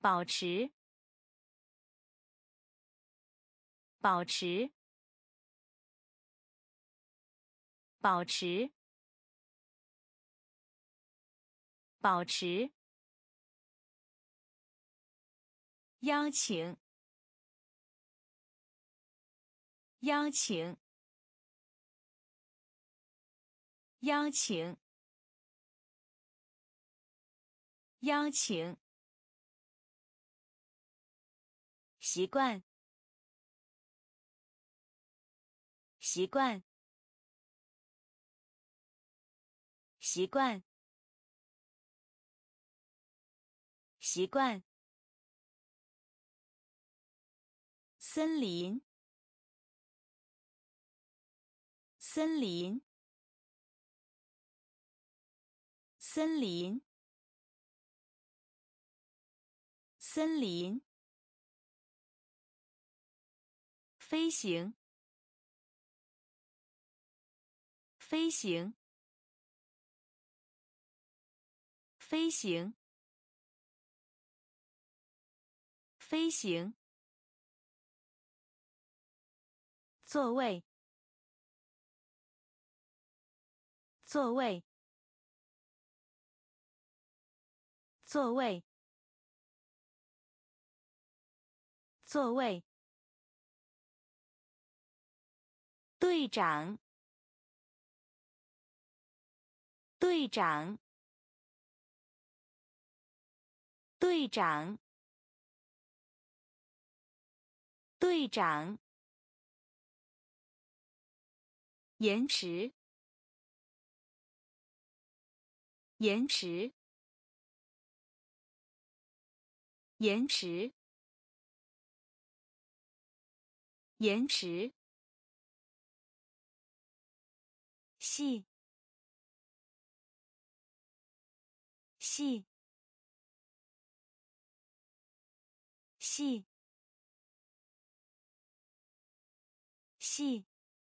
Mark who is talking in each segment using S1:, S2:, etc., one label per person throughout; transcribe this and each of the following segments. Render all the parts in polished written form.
S1: 保持，保持，保持，保持，邀请，邀请，邀请，邀请，习惯，习惯，习惯，习惯，森林，森林，森林，森林，飞行，飞行，飞行，飞行，座位，座位，座位，座位，队长，队长，队长，队长，延迟，延迟，延迟，延迟，细，细，细，细，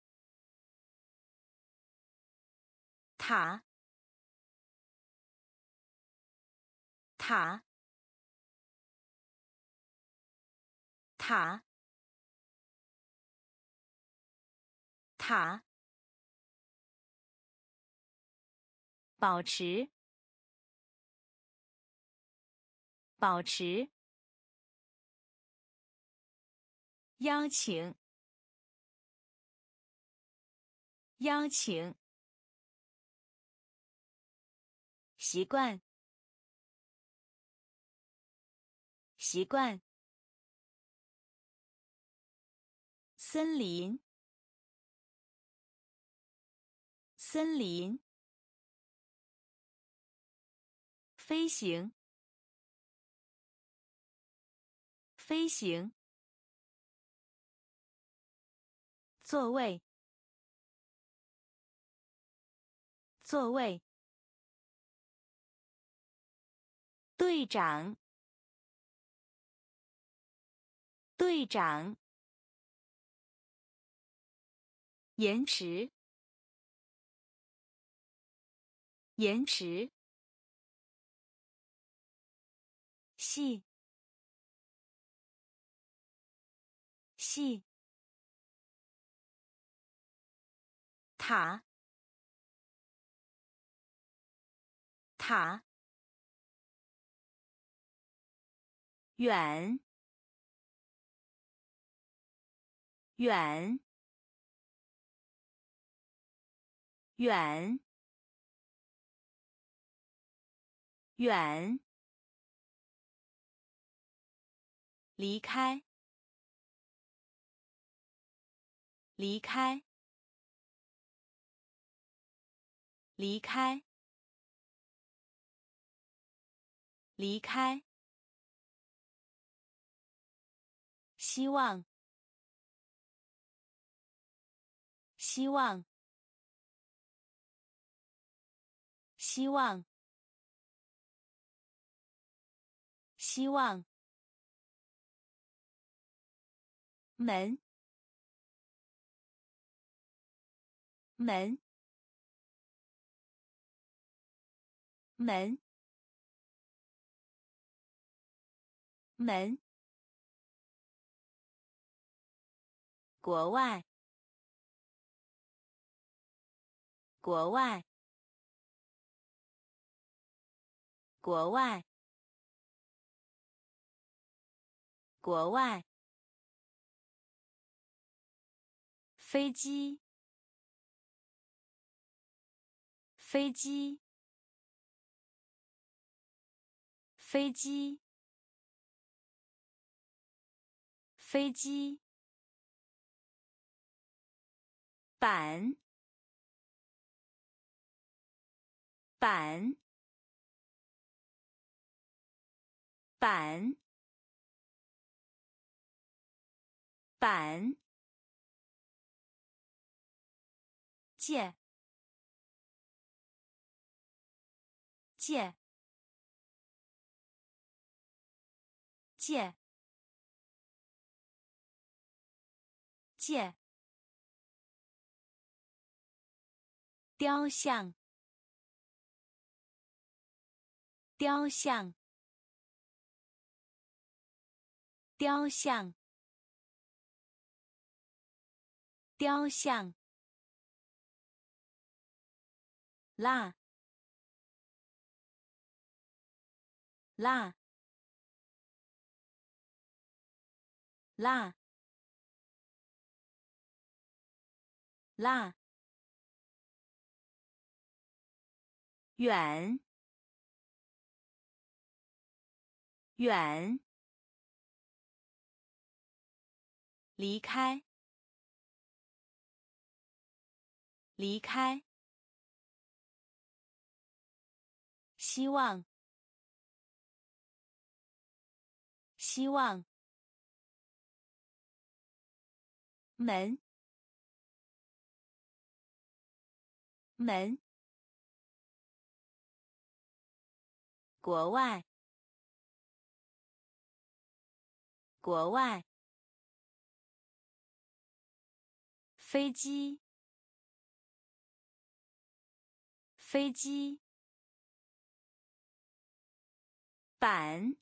S1: 塔，塔，塔，塔，保持，保持，邀请，邀请，习惯，习惯，森林，森林，飞行，飞行，座位，座位，队长，队长，延迟，延迟，细，细，塔，塔，远，远，远，远，离开，离开，离开，离开，希望，希望，希望，希望，门，门，门， 门，国外，国外，国外，国外，飞机，飞机，飞机，飞机，板，板，板，板，借，借，借，借，雕像，雕像，雕像，雕像，辣，辣，辣，辣，远，远，离开，离开，希望，希望，门，门，国外，国外，飞机，飞机，板，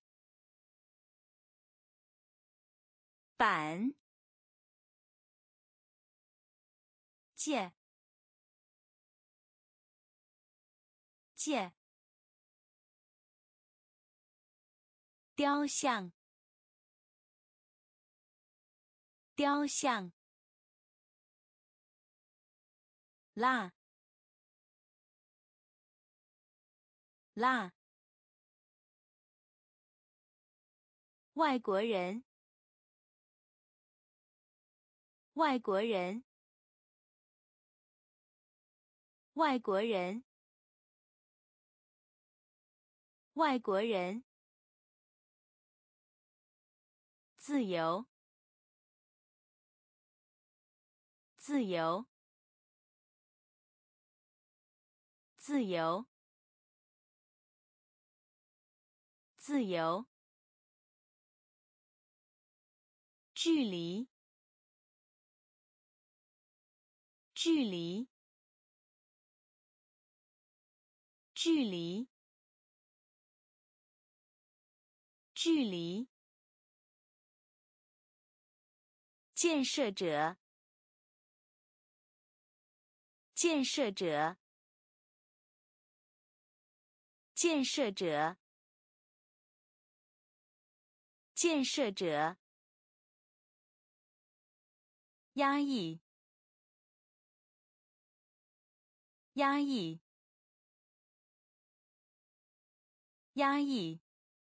S1: 板，借，借，雕像，雕像，辣，辣，外国人，外国人，外国人，外国人，自由，自由，自由，自由，距离，距离，距离，距离，建设者，建设者，建设者，建设者，压抑，压抑，压抑，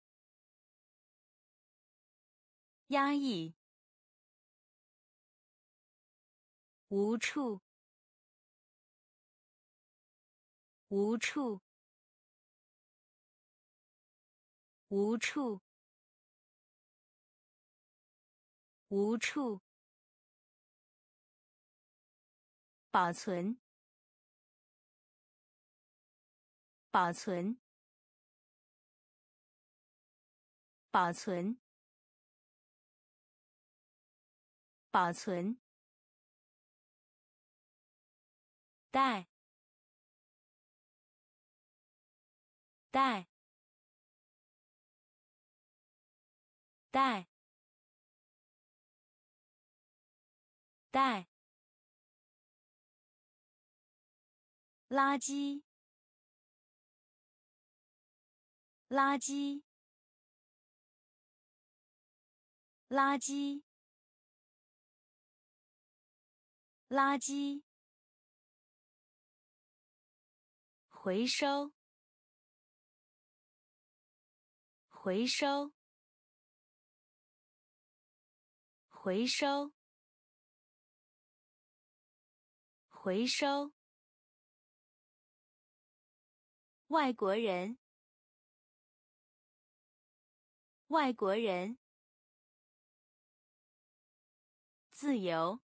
S1: 压抑，无处，无处，无处，无处，保存，保存，保存，保存，带，带， 带，带，垃圾，垃圾，垃圾，垃圾，回收，回收，回收，回收，外国人，外国人，自由，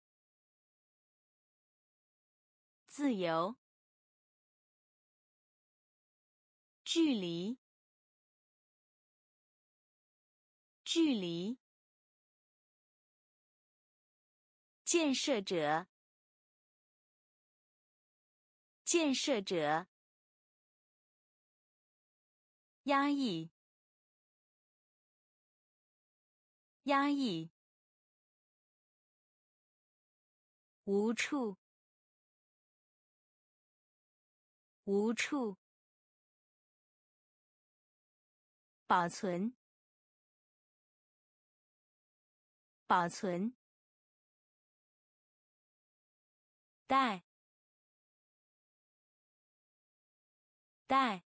S1: 自由，距离，距离，建设者，建设者，压抑，压抑，无处，无处，保存，保存，带，带，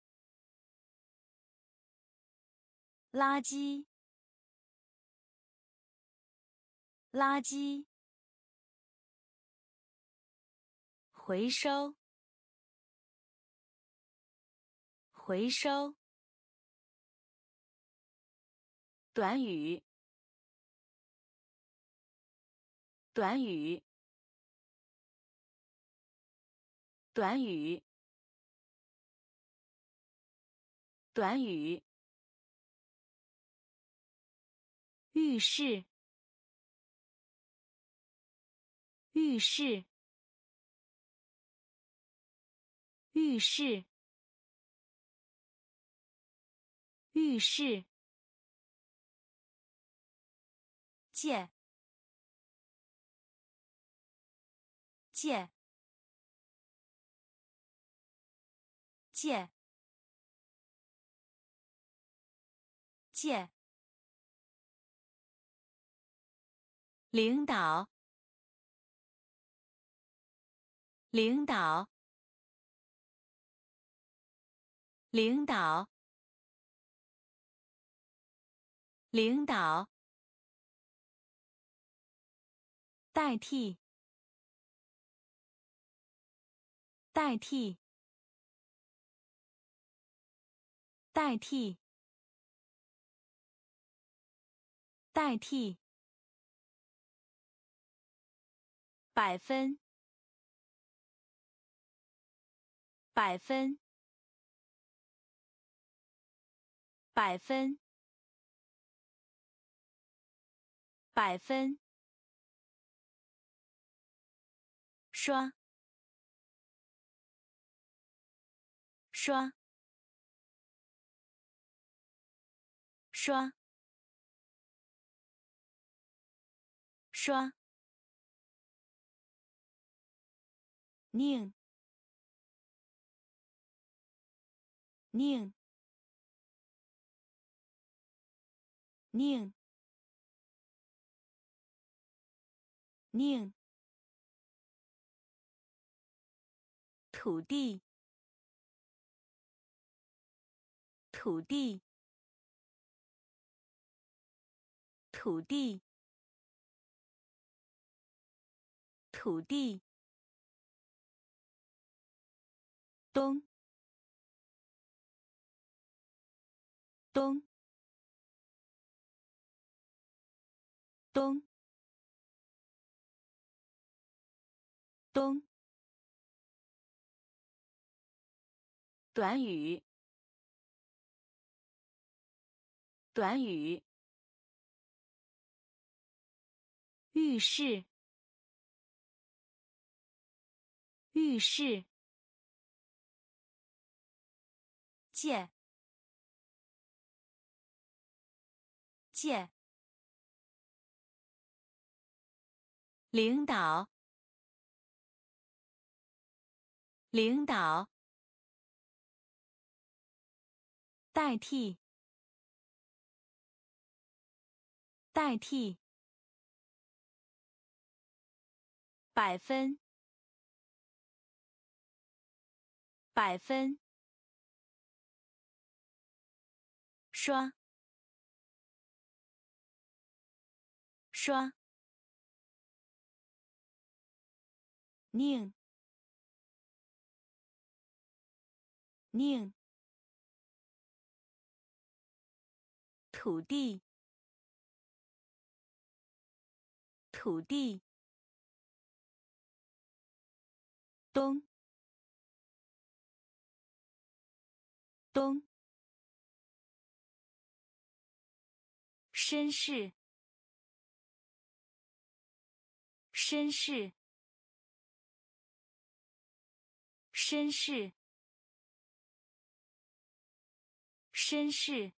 S1: 垃圾，垃圾，回收，回收，短语，短语，短语，短语，浴室，浴室，浴室，浴室，借，借，借，借，领导，领导，领导，领导，代替，代替，代替，代替，百分，百分，百分，百分，刷，刷，刷，刷，宁，宁，宁，宁，土地，土地，土地，土地，东，东，东，东，短语，短语，浴室，浴室，借， 界，领导，领导，代替，代替，百分，百分，刷，刷，宁，宁，土地，土地，东，东，绅士，绅士，绅士，绅士，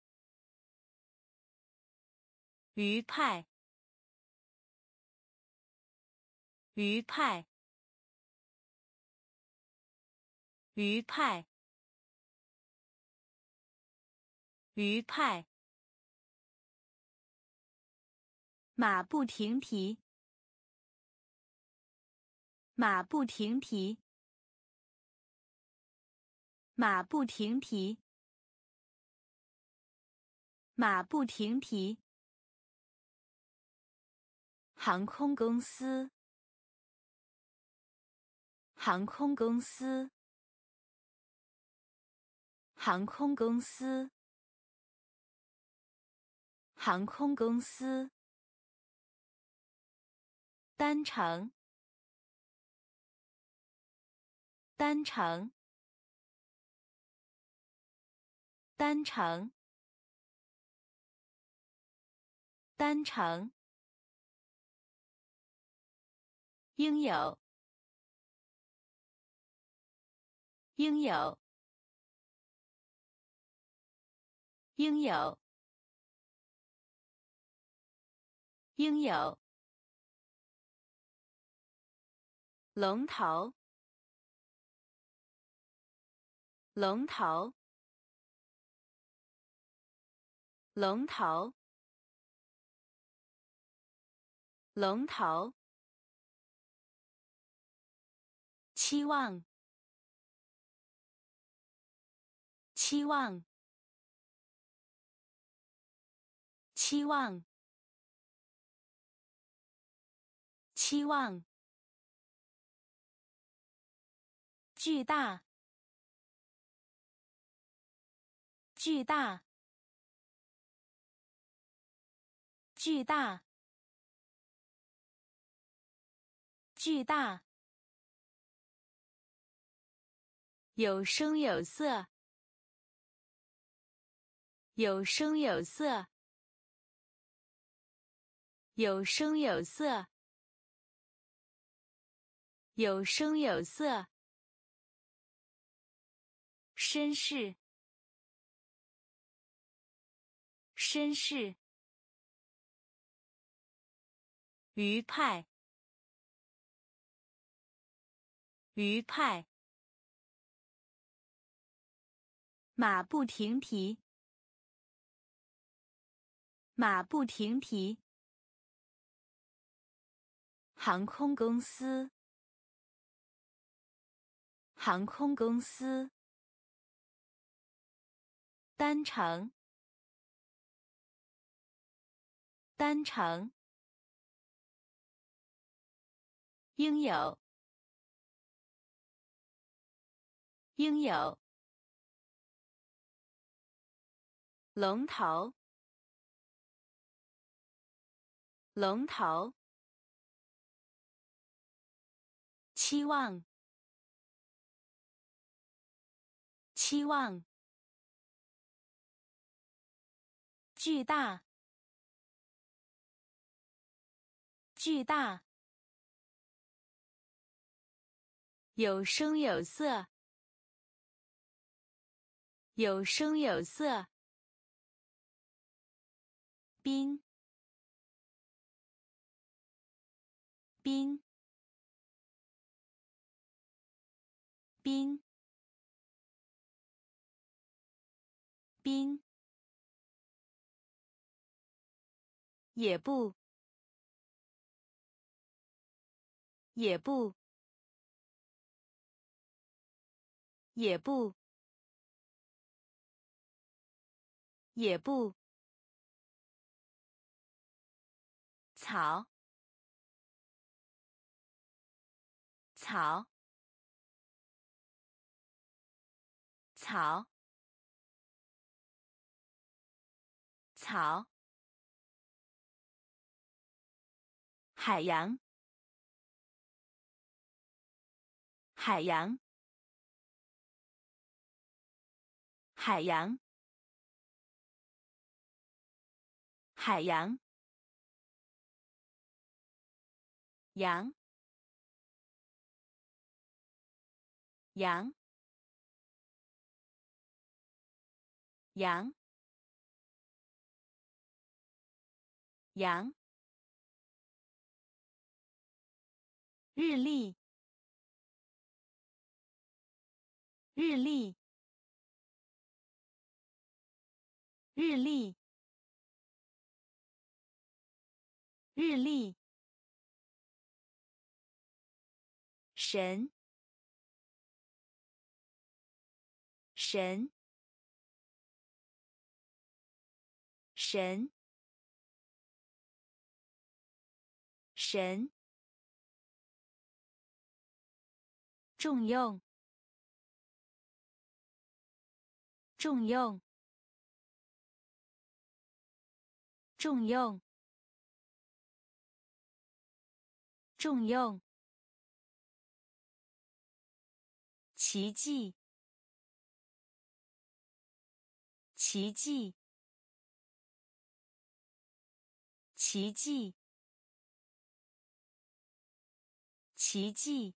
S1: 愉快，愉快，愉快，愉快，马不停蹄，马不停蹄，马不停蹄，马不停蹄，航空公司，航空公司，航空公司，航空公司，单程，单程，单程，单程，应有，应有，应有，应有，龙头，龙头，龙头，龙头，期望，期望，期望，期望，巨大，巨大，巨大，巨大，有声有色，有声有色，有声有色，有声有色，绅士，绅士，愉快，愉快，马不停蹄，马不停蹄，航空公司，航空公司，单程，单程，应有，应有，龙头，龙头，期望，期望，巨大，巨大，有声有色，有声有色， 冰冰冰冰也不也不也不也不草草草草海洋海洋海洋海洋羊羊羊羊日历日历日历日历神神神神重用重用重用重用奇迹奇迹奇迹奇迹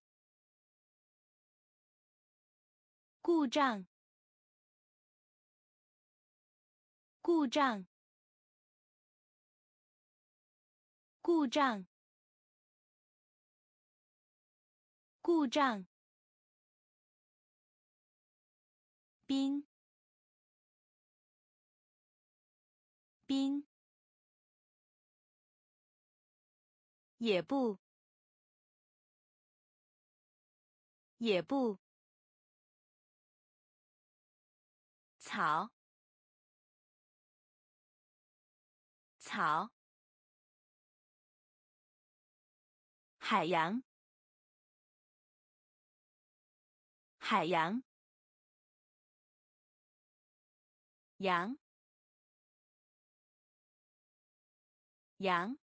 S1: 故障故障故障故障冰冰也不也不草草海洋海洋羊羊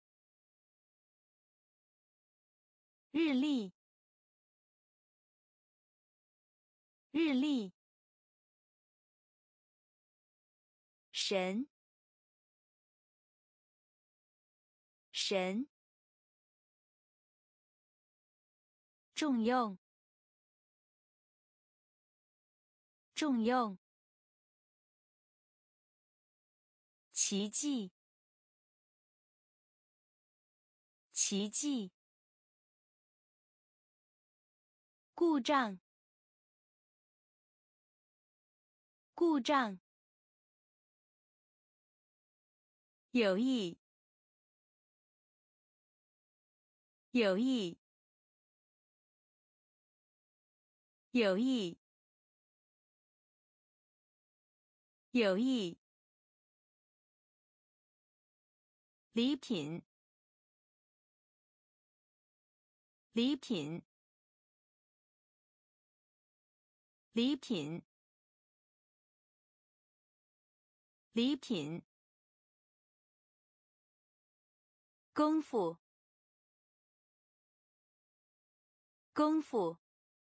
S1: 日历日历神神重用重用奇迹奇迹故障故障有意有意有意有意礼品礼品礼品礼品功夫功夫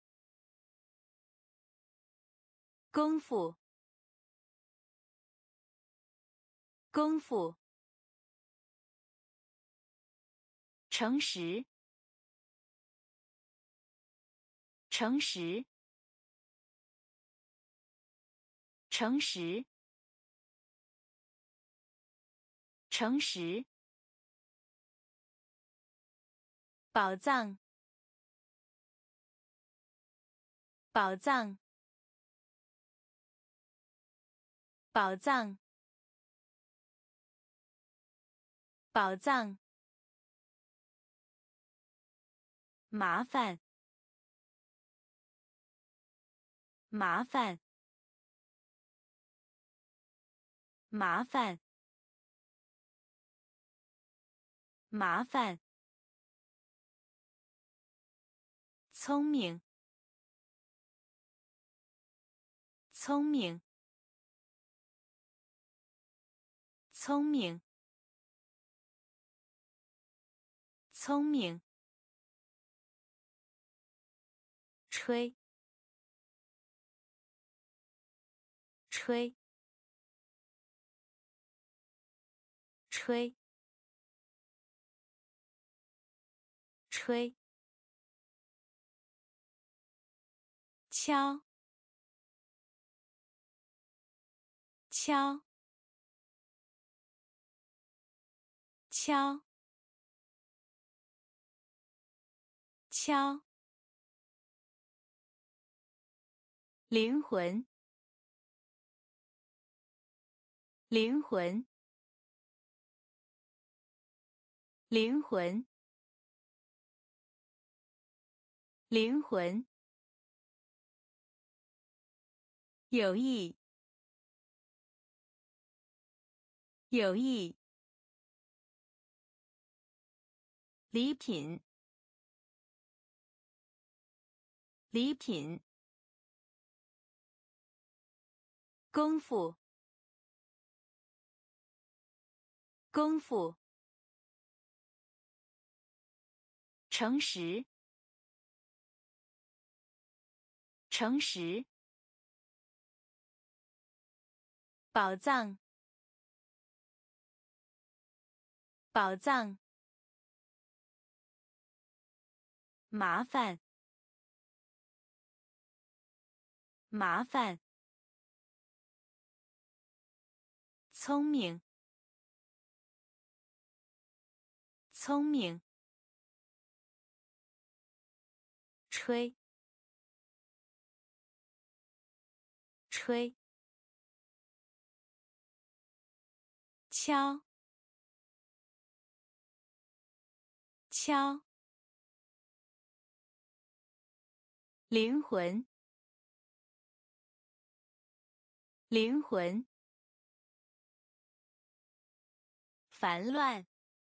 S1: 功夫功夫诚实诚实诚实诚实，宝藏，宝藏，宝藏，宝藏，麻烦，麻烦，麻烦，麻烦，聪明，聪明，聪明，聪明，吹，吹，吹，吹，敲，敲，敲，敲，灵魂，灵魂，灵魂，灵魂，有意，有意，礼品，礼品，功夫，功夫，诚实，诚实，宝藏，宝藏，麻烦，麻烦，聪明，聪明，吹，吹，敲，敲，灵魂，灵魂，烦乱，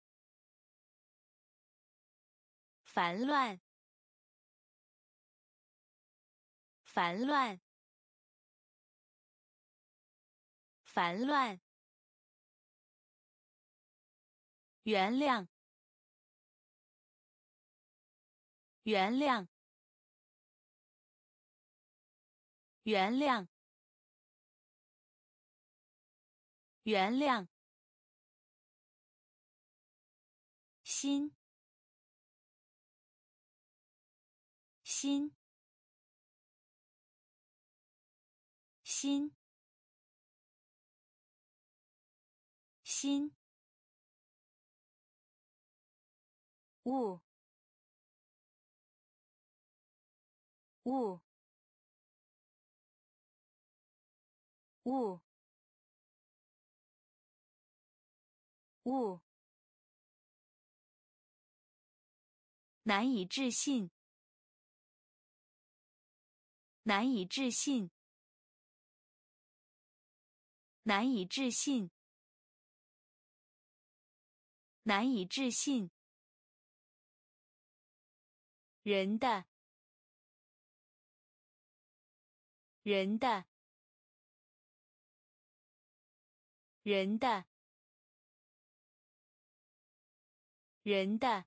S1: 烦乱，烦乱，烦乱，原谅，原谅，原谅，原谅，心，心，心，心，物，物，物，物，难以置信，难以置信，难以置信，难以置信，人的，人的，人的，人的，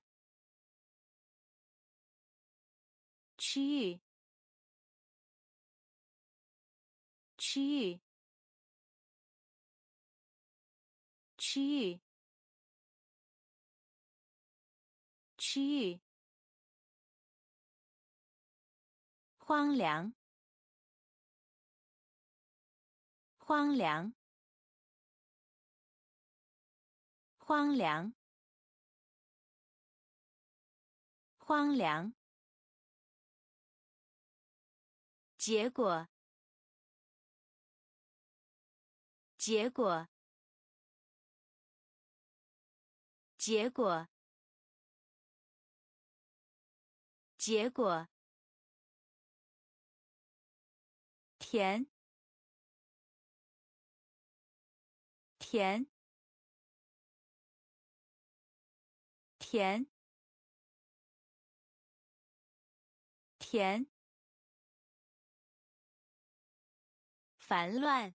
S1: 区域，区域，区域，区域，荒凉，荒凉， 荒凉，荒凉。结果，结果，结果，结果。甜，甜，甜，甜。烦乱，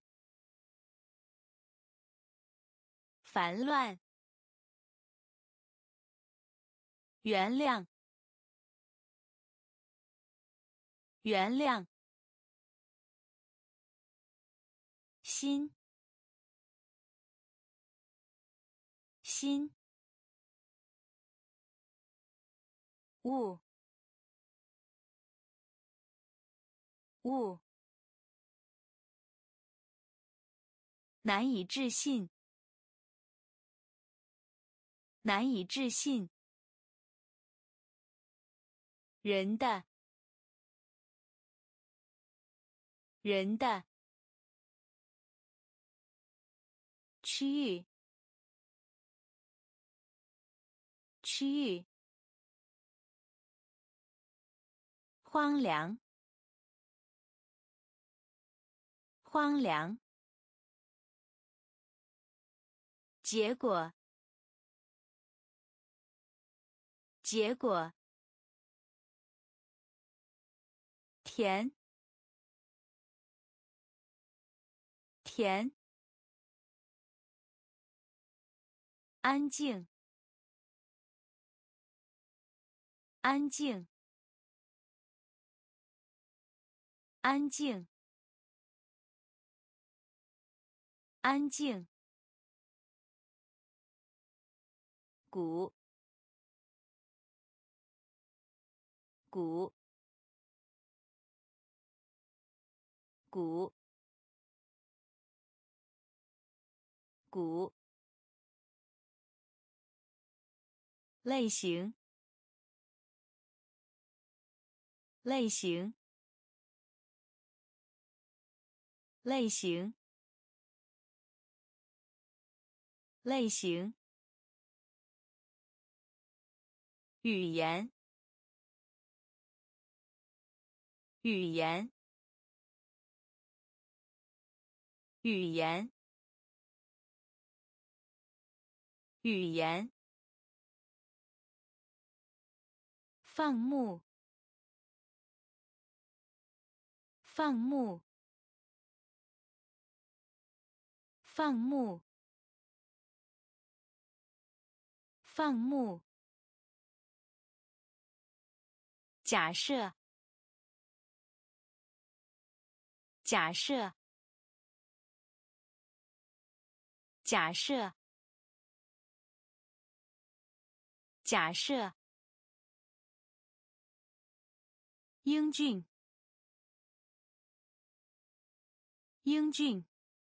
S1: 烦乱。原谅，原谅。心，心。物，物。难以置信，难以置信。人的，人的。区域，区域。荒凉，荒凉。结果，结果。甜，甜。安静，安静，安静，安静。鼓，鼓，鼓，鼓。类型，类型，类型，类型。语言，语言，语言，语言。放牧，放牧，放牧，放牧。假设，假设，假设，假设。英俊，英俊，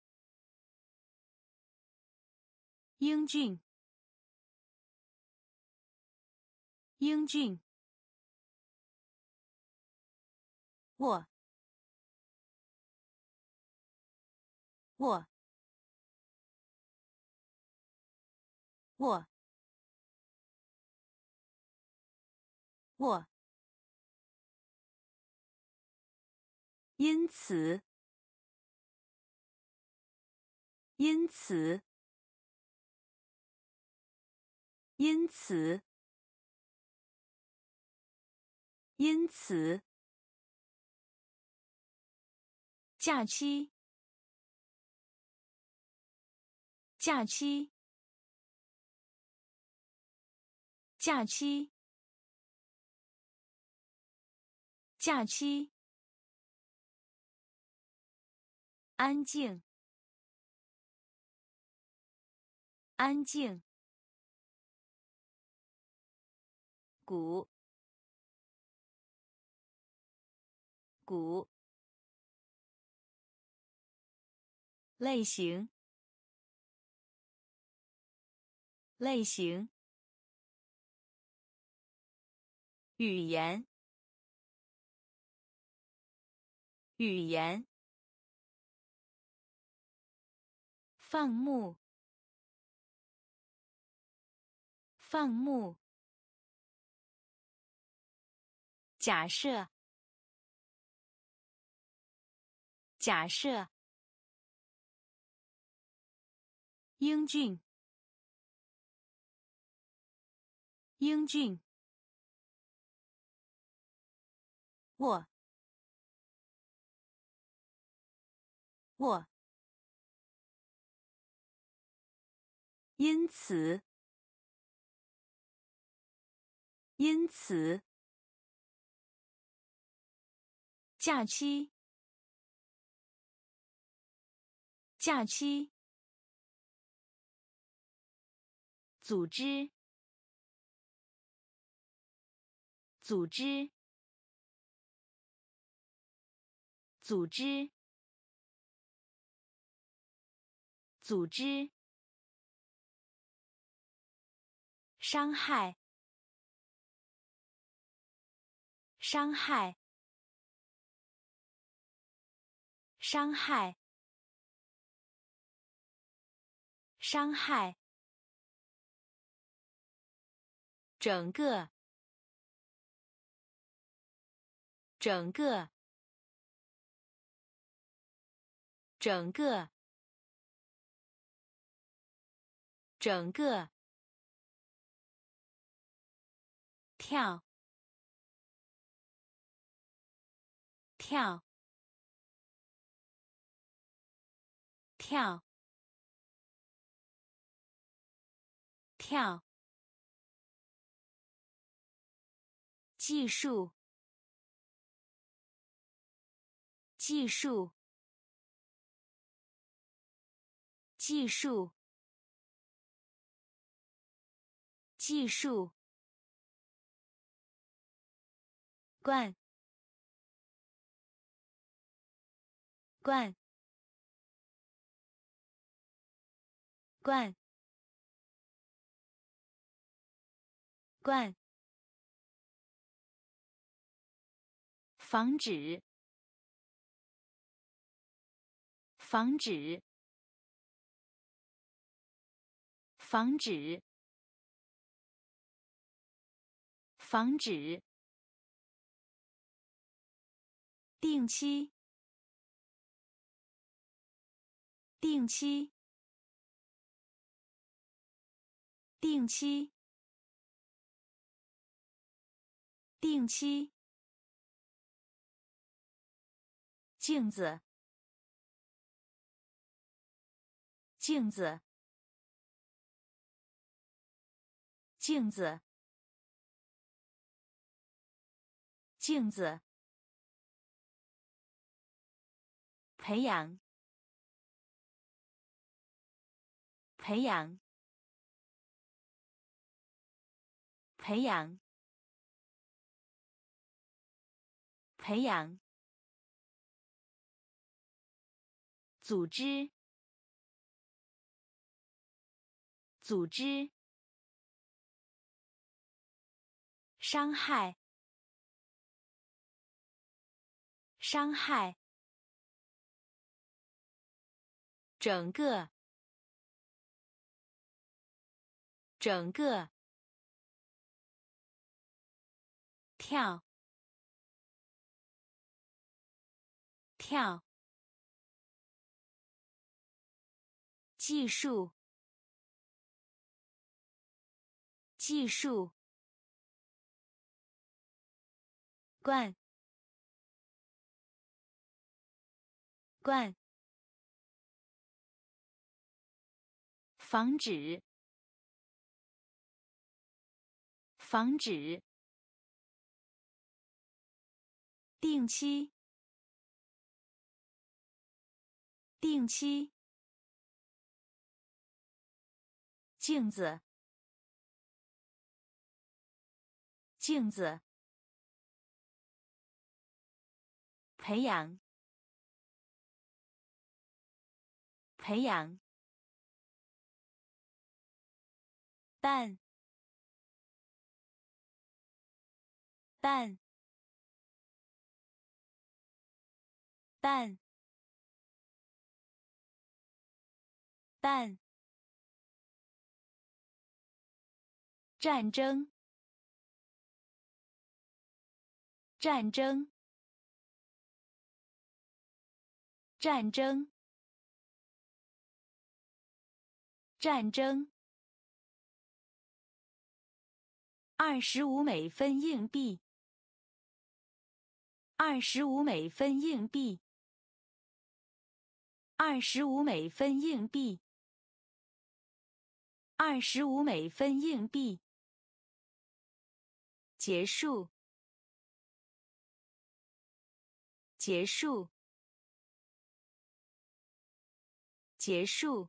S1: 英俊，英俊。我，我，我，我。因此，因此，因此，因此。假期，假期，假期，假期。安静，安静。鼓，鼓。类型， 类型，语言，语言，放牧，放牧，假设，假设，英俊，英俊，我，我，因此，因此，假期，假期，组织，组织，组织，组织，伤害，伤害，伤害，伤害，整个，整个，整个，整个，跳，跳，跳，跳，技术，技术，技术，技术，灌，灌，灌，灌，防止，防止，防止，防止，定期，定期，定期，定期，镜子，镜子，镜子，镜子，培养，培养，培养，培养，组织，组织，伤害，伤害，整个，整个，跳，跳，技术，技术，灌，灌，防止，防止，定期，定期，镜子，镜子，培养，培养， 半半半半战争战争战争战争25美分硬币25美分硬币25美分硬币25美分硬币结束结束结束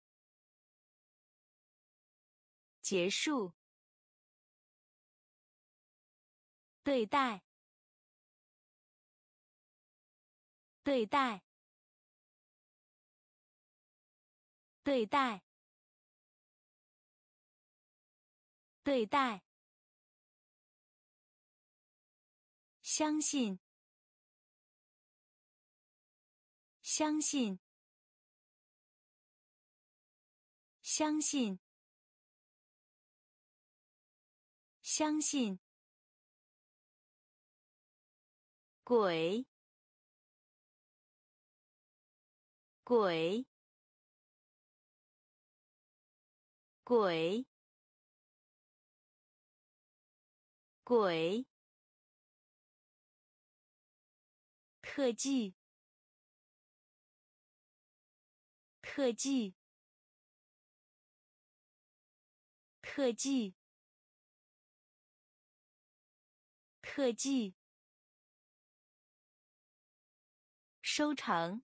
S1: 结束对待对待对待对待相信相信相信相信鬼鬼鬼鬼特技特技特技特技收成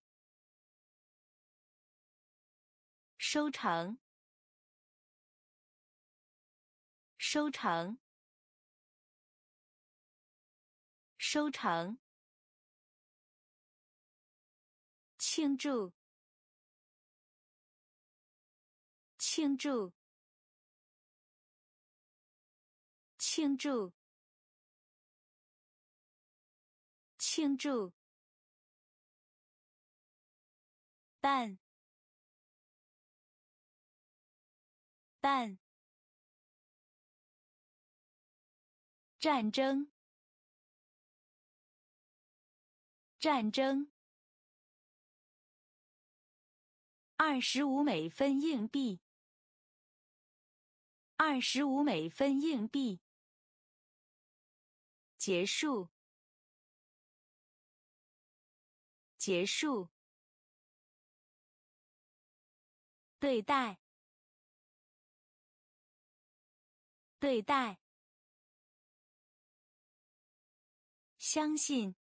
S1: 收成收成收成庆祝庆祝庆祝庆祝半半战争战争25美分硬币25美分硬币结束结束对待对待相信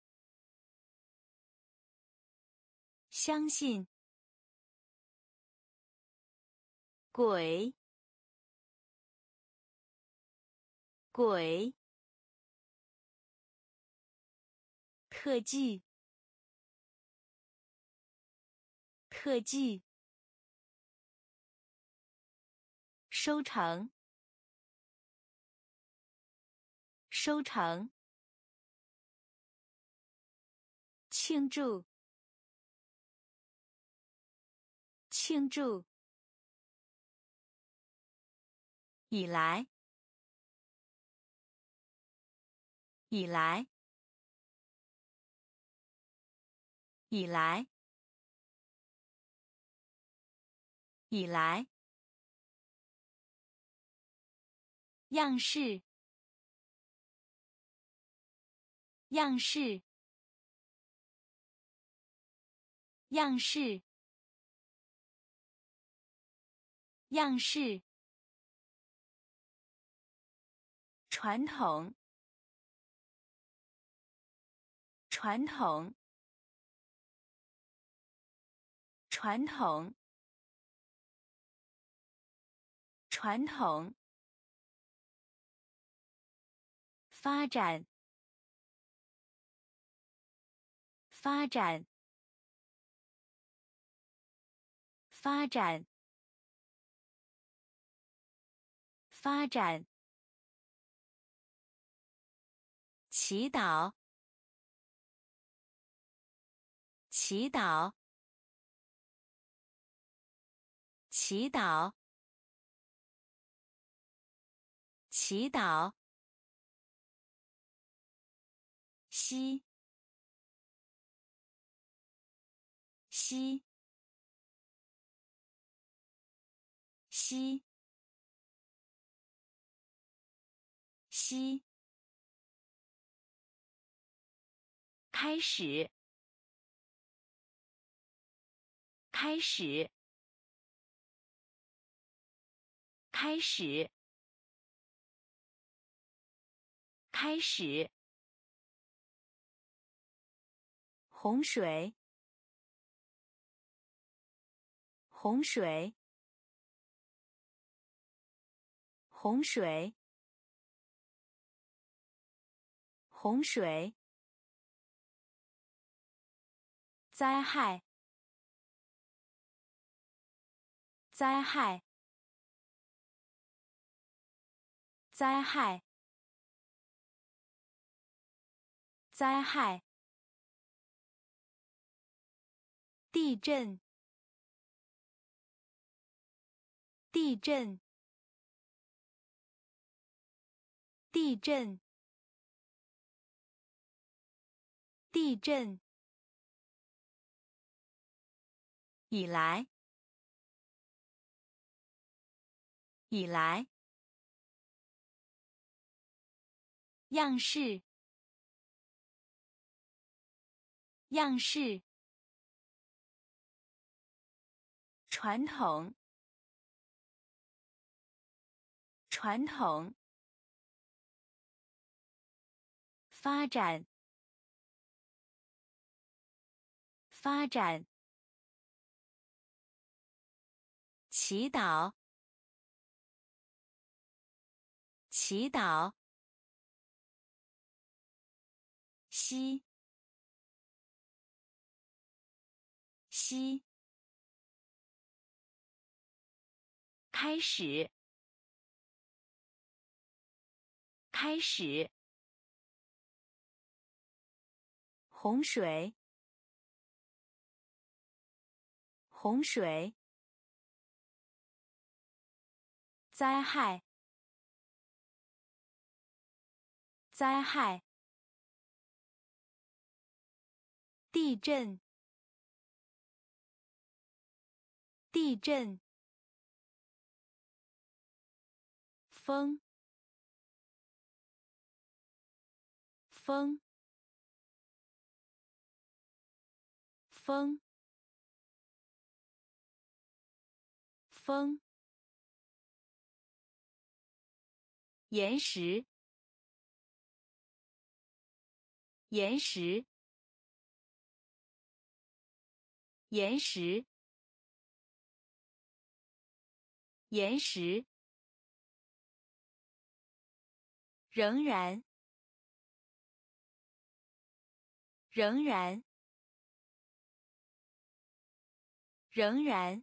S1: 相信鬼鬼特技特技收成收成庆祝庆祝以来以来以来以来样式样式样式样式传统传统传统传统发展发展发展发展，祈祷，祈祷，祈祷，祈祷，吸，吸，吸，吸，开始，开始，开始，开始，洪水，洪水，洪水，洪水，灾害，灾害，灾害，灾害，地震，地震，地震，地震，以来，以来，样式，样式，传统，传统，发展，发展，祈祷，祈祷，吸，吸，开始，开始，洪水，洪水，灾害，灾害，地震，地震，风，风，风，风，岩石，岩石，岩石，岩石，仍然，仍然，仍然，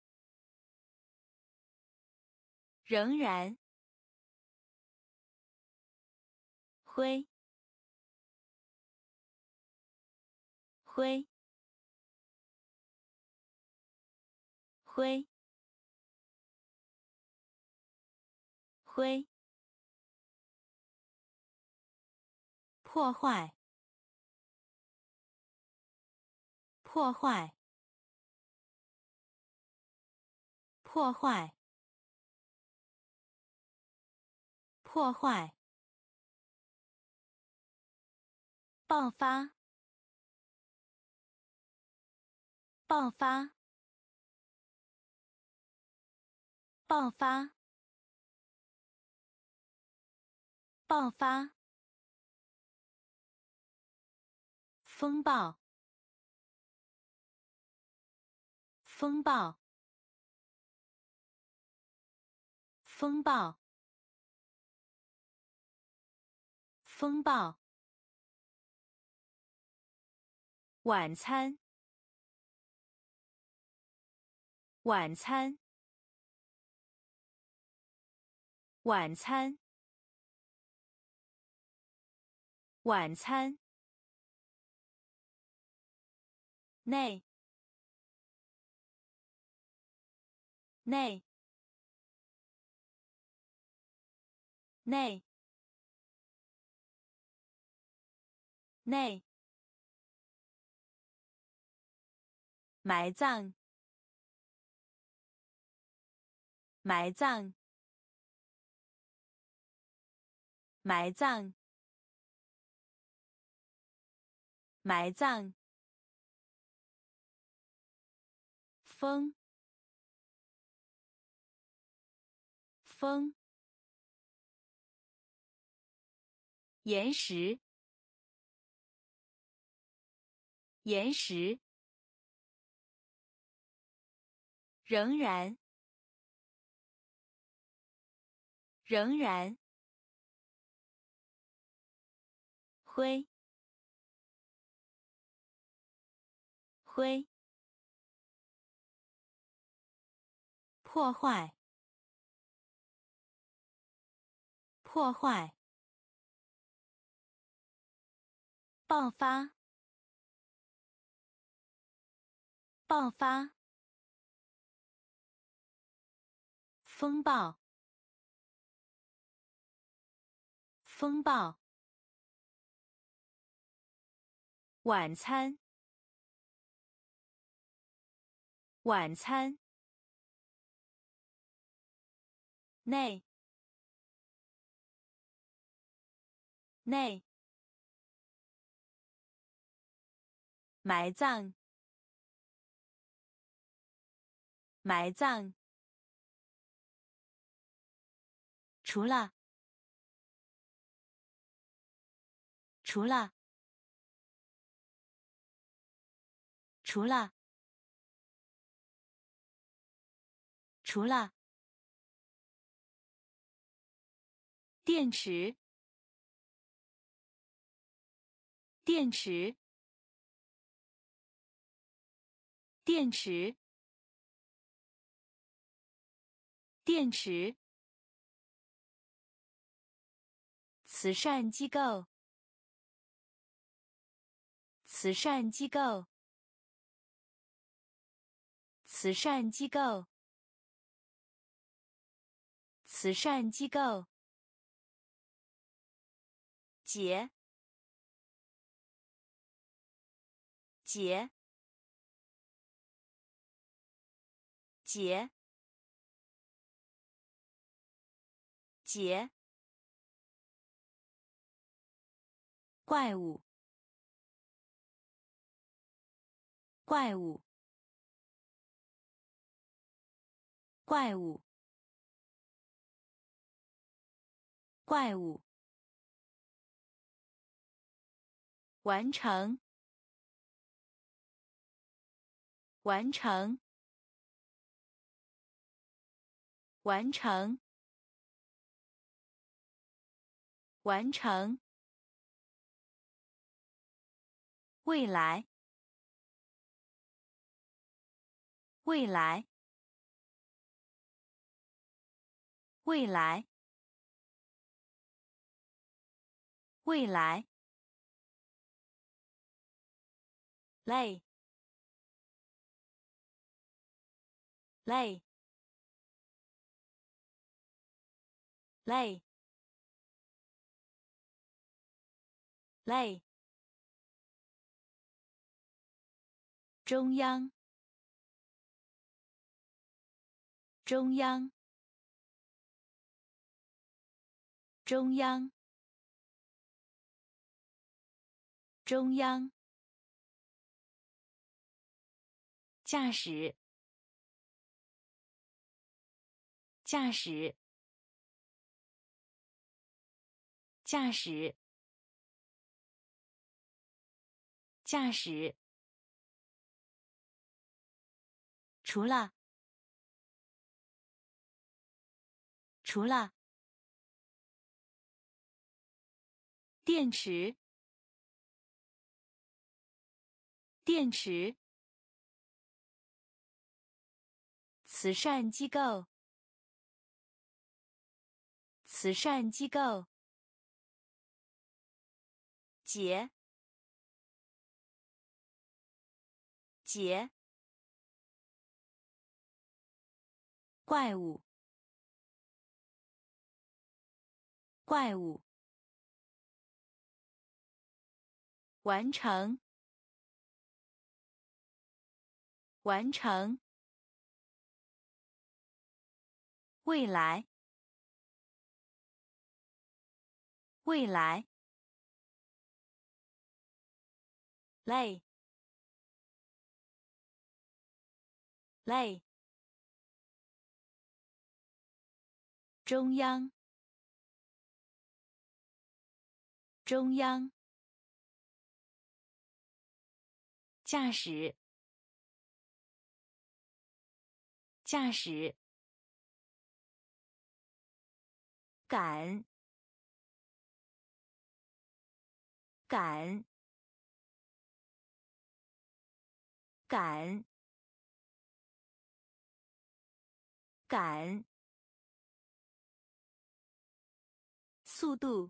S1: 仍然，灰，灰，灰，灰，破坏，破坏，破坏，破坏，爆发，爆发，爆发，爆发，风暴，风暴，风暴，风暴，晚餐，晚餐， 晚餐，晚餐。内，内，内，内。埋葬，埋葬，埋葬，埋葬。风，风。岩石，岩石。仍然，仍然。灰，灰。破坏，破坏。爆发，爆发。风暴，风暴。晚餐，晚餐。内，内。埋葬，埋葬。除了，除了，除了，除了。电池，电池，电池，电池。慈善机构，慈善机构，慈善机构，慈善机构。节，节，节，节。怪物，怪物，怪物，怪物。完成，完成，完成，完成。未来，未来，未来，未来。累，累，累，累。中央，中央，中央，中央。驾驶，驾驶，驾驶，驾驶。除了，除了。电池，电池。慈善机构， 慈善机构。节节怪物怪物完成完成未来未来累累中央中央驾驶驾驶赶赶赶赶速度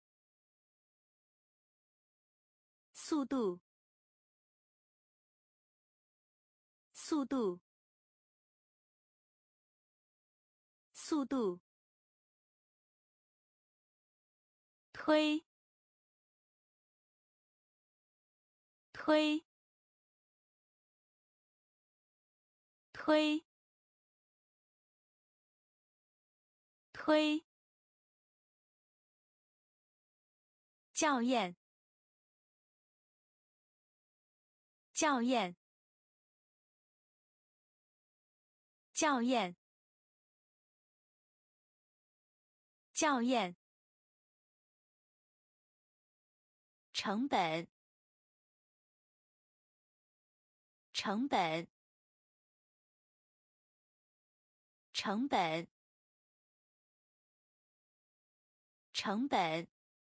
S1: 速度速度速度推推推推校验校验校验校验成本成本成本成本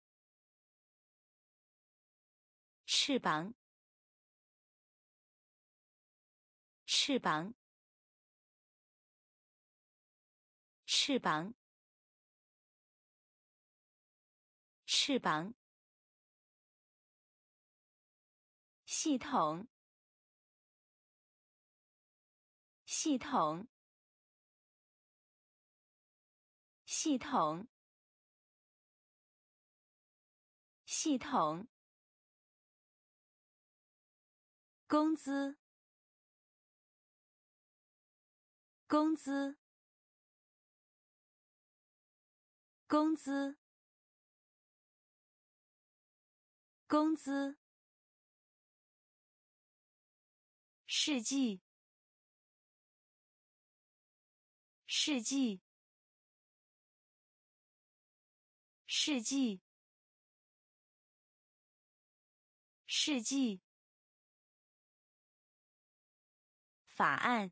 S1: 翅膀翅膀翅膀翅膀系统系统系统系统工资工资工资工资世纪世纪世纪世纪法案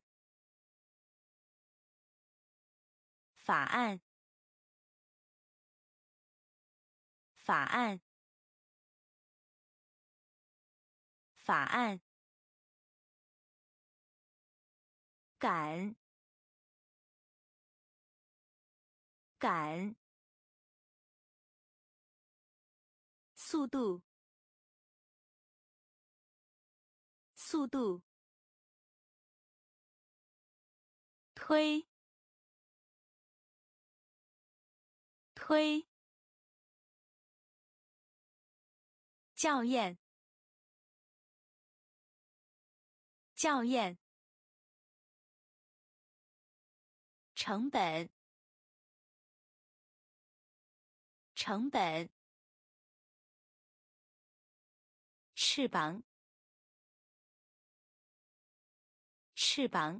S1: 法案法案法案赶赶速度速度推推校验校验成本成本翅膀翅膀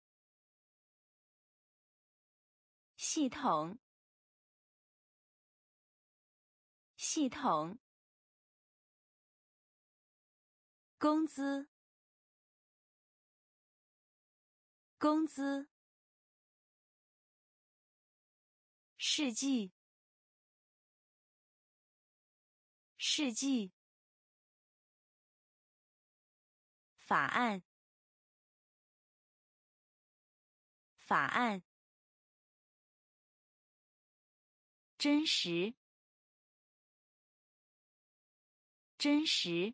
S1: 系统系统工资工资世纪世纪法案法案真实，真实，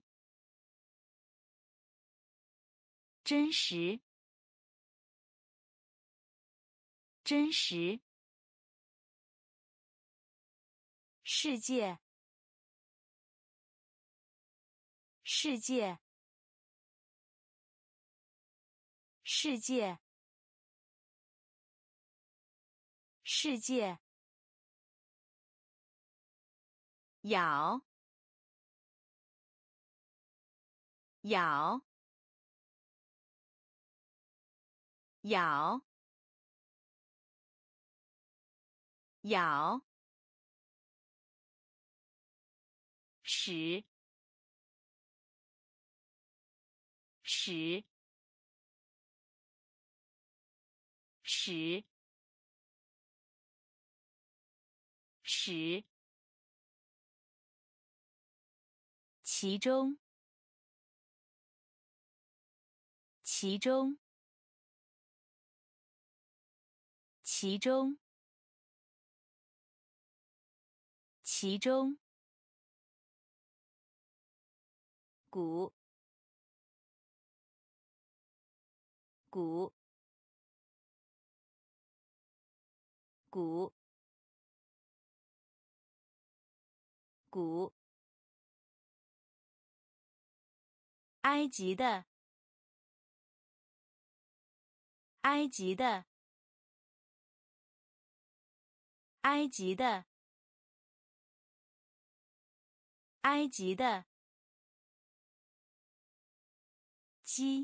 S1: 真实，真实，世界，世界，世界，世界，咬，咬，咬，咬，使，使，使，使，其中，其中，其中，其中，鼓，鼓，鼓，鼓，埃及的，埃及的，埃及的，埃及的，鸡，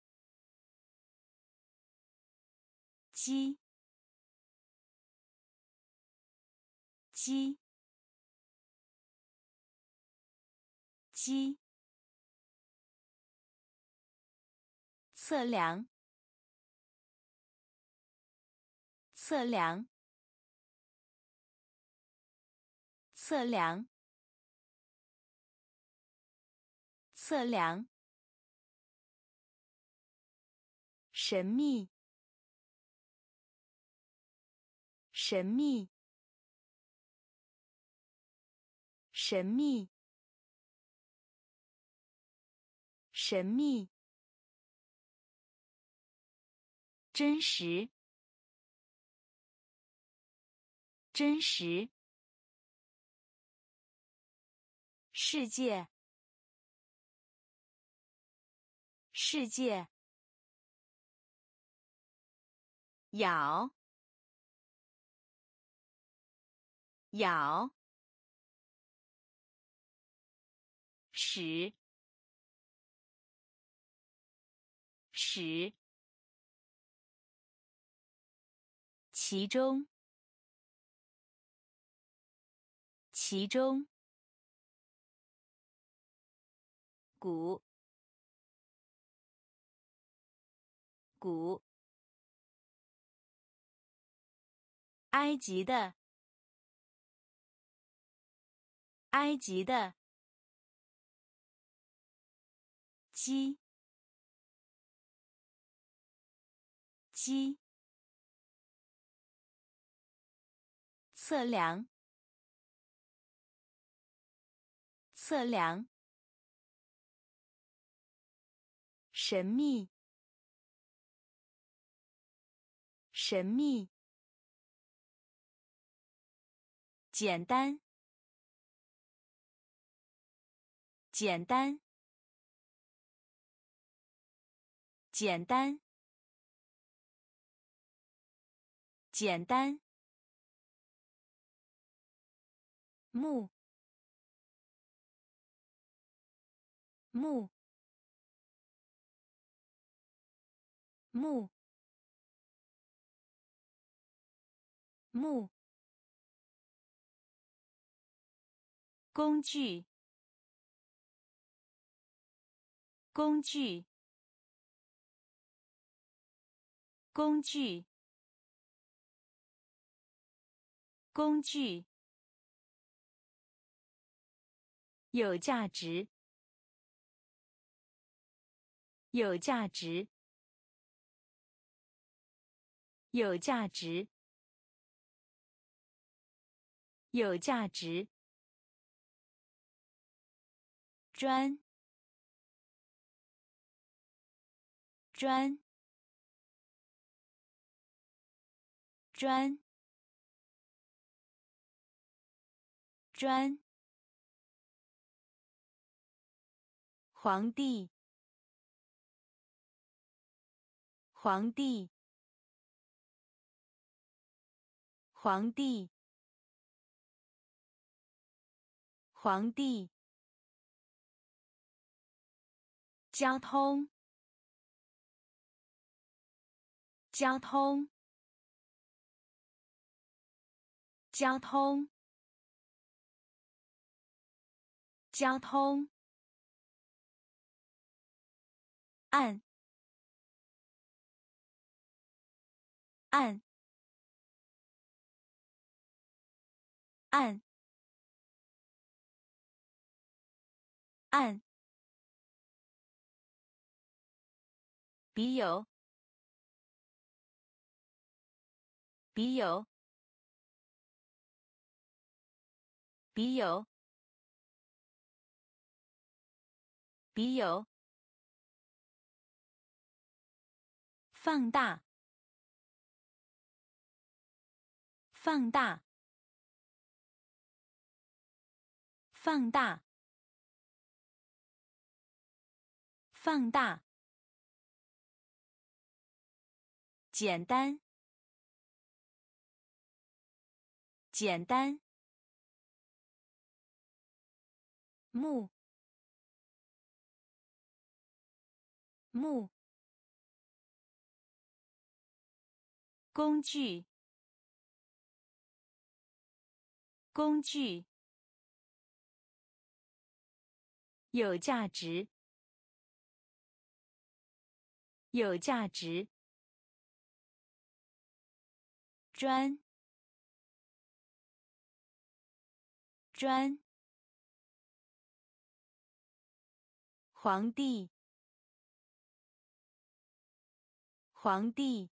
S1: 鸡，鸡，鸡，测量，测量，测量，测量，神秘，神秘，神秘，神秘，真实，真实，世界，世界，咬，咬，使，使，其中，其中，鼓，鼓，埃及的，埃及的，鸡，鸡，测量，测量，神秘，神秘，简单，简单，简单，简单，木，木，木，木，工具，工具，工具，工具，有价值，有价值，有价值， 有价值。专。专。专。专。皇帝。皇帝。皇帝。皇帝。交通。交通。交通。交通。按。按。按。按。笔友。笔友。笔友。笔友。放大。放大。放大。放大。简单。简单。木。木。工具。工具。有价值。有价值。专。专。皇帝。皇帝。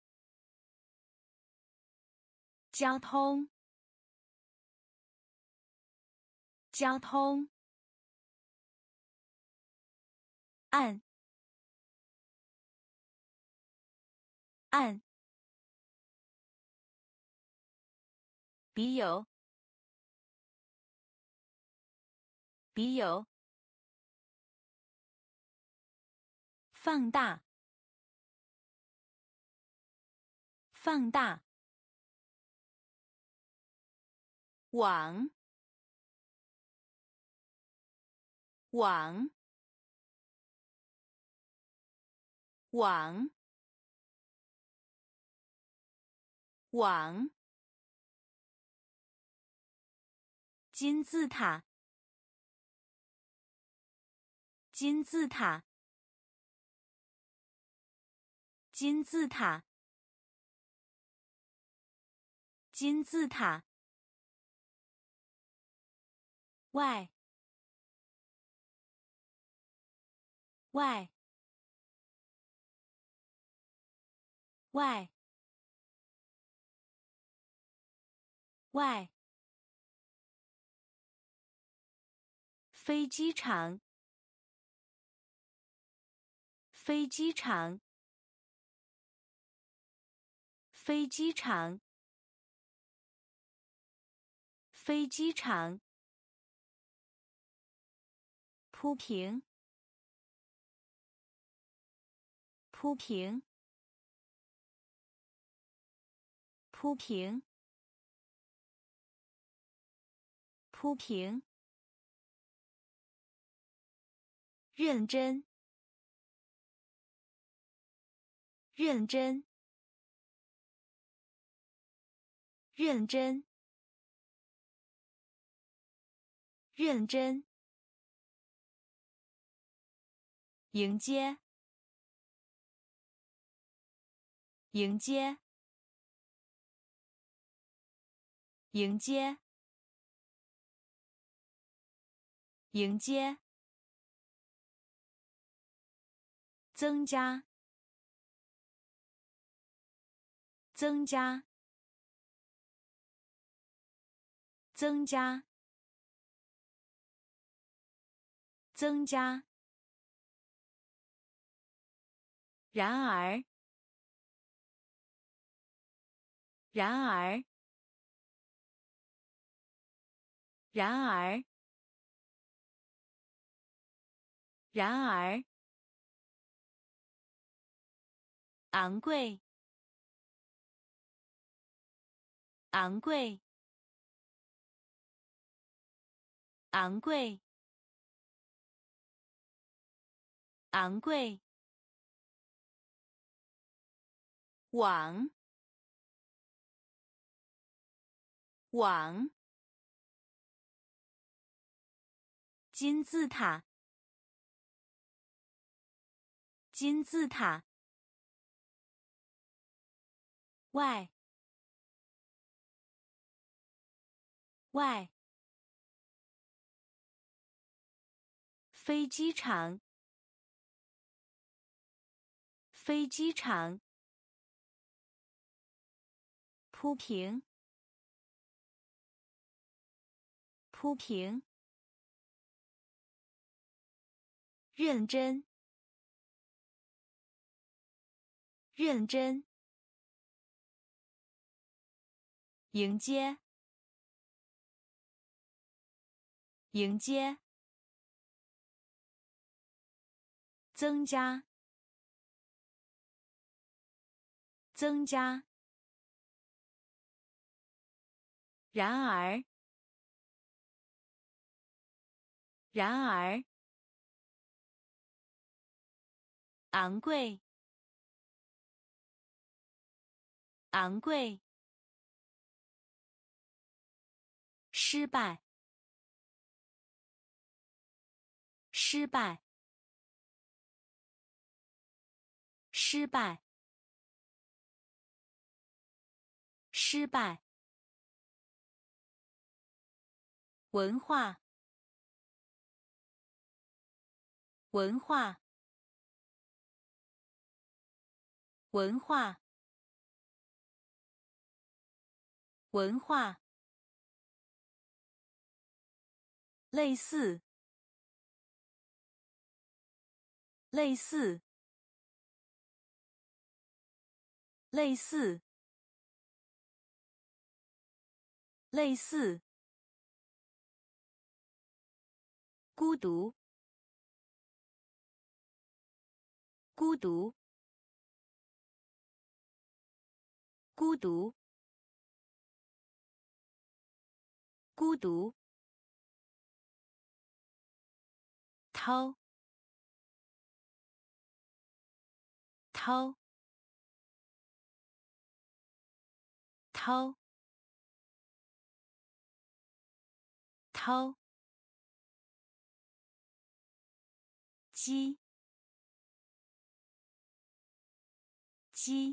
S1: 交通。交通。按。按。笔友。笔友。放大。放大。网。网。网。网。金字塔。金字塔。金字塔。金字塔。外。外。外。外。飞机场。飞机场。飞机场。飞机场。铺平。铺平。铺平。铺平。认真。认真。认真。认真。迎接。迎接。迎接。迎接。增加。增加。 增加，增加。然而，然而，然而，然而，昂贵，昂贵，昂贵，昂贵。网，网。金字塔，金字塔。外，外。飞机场，飞机场。铺平，铺平。认真，认真。迎接，迎接。增加，增加。然而，然而。昂贵，昂贵。失败，失败，失败，失败。文化，文化，文化，文化。类似，类似，类似，类似。孤独，孤独，孤独，孤独。掏，掏，掏，掏。鸡，鸡，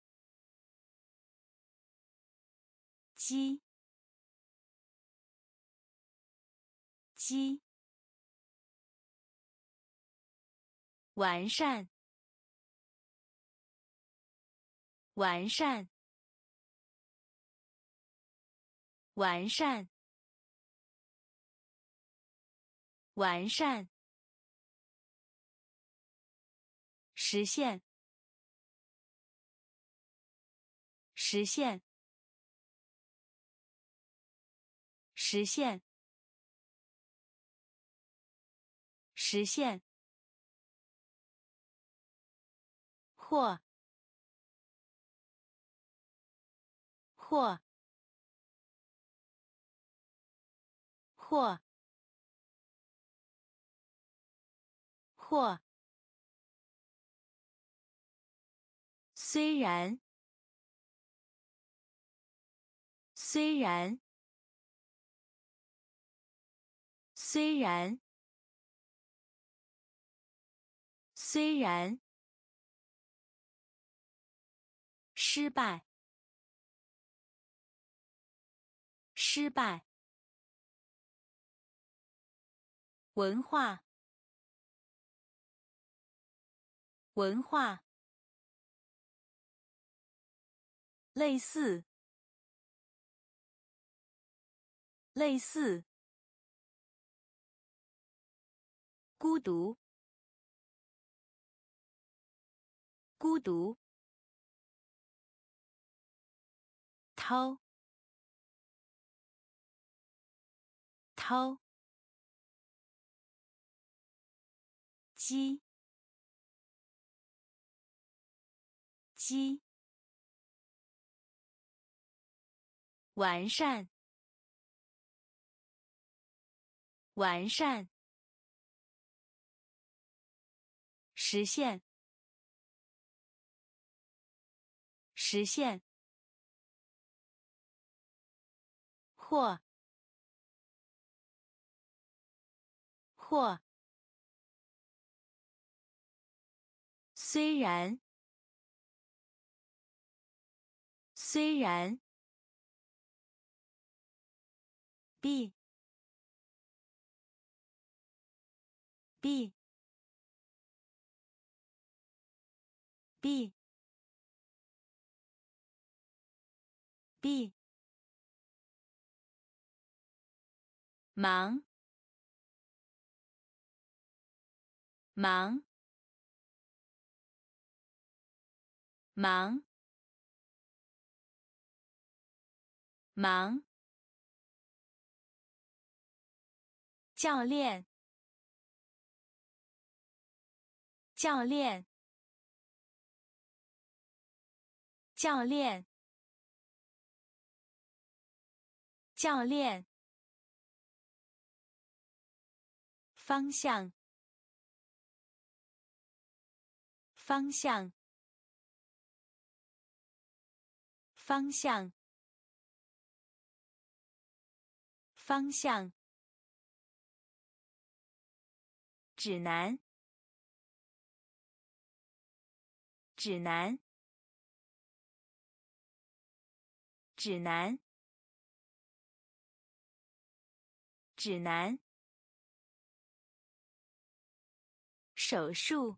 S1: 鸡，鸡。完善，完善，完善，完善。实现，实现，实现，实现。或，或，或，或。虽然，虽然，虽然，虽然。失败，失败。文化，文化。类似， 类似，孤独，孤独，掏，掏，鸡，鸡，完善，完善，实现，实现，或，或，虽然，虽然，必，必，必，必，忙，忙，忙，忙，教练，教练，教练，教练，方向，方向，方向，方向，指南，指南，指南，指南，手术，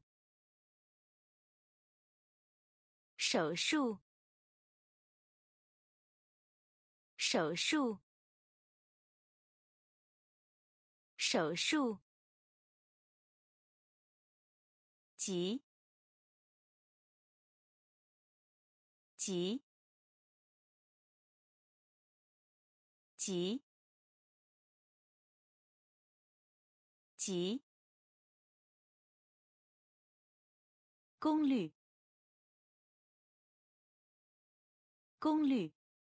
S1: 手术，手术，手术，急，急，急，急，功率，功率，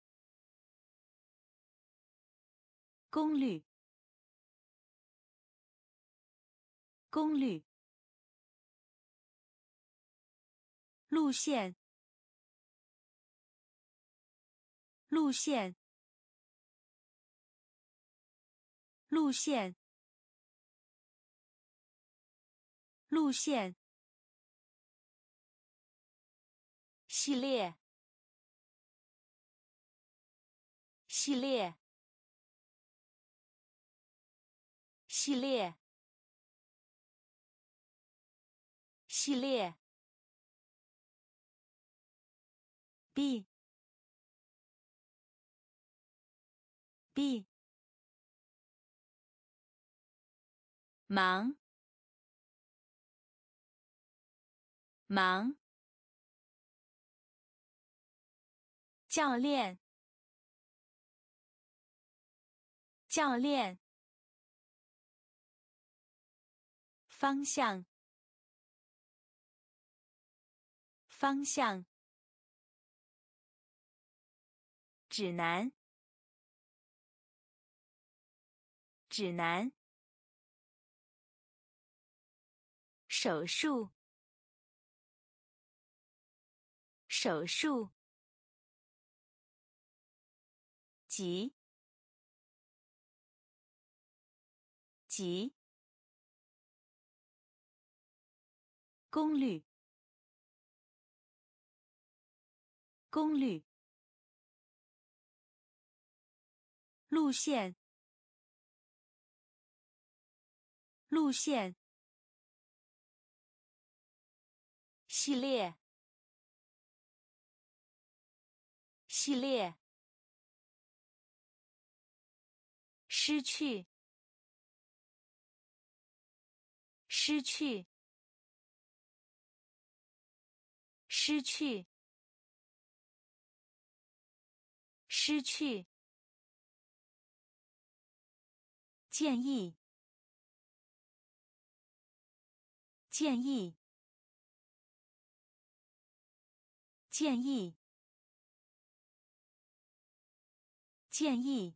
S1: 功率，功率，路线，路线，路线，路线，系列，系列，系列，系列，必，必，忙，忙，教练，教练，方向，方向，指南，指南，手术，手术，急，急，功率，功率，路线，路线，系列，系列， 失去，失去，失去，失去。建议，建议，建议，建议。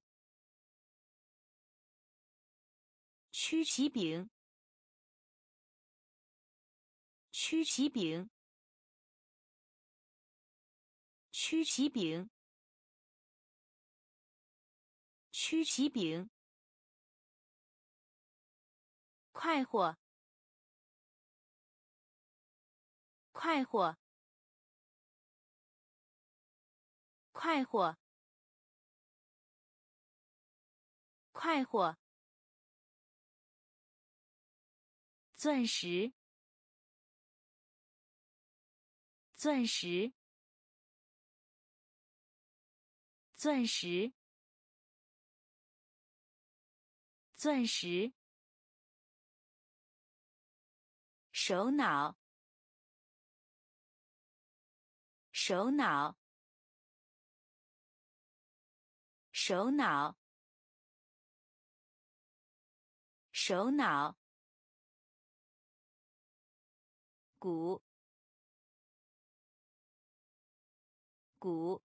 S1: 曲奇饼，曲奇饼，曲奇饼，曲奇饼。快活，快活，快活，快活。钻石，钻石，钻石，钻石。首脑，首脑，首脑，首脑。鼓，鼓，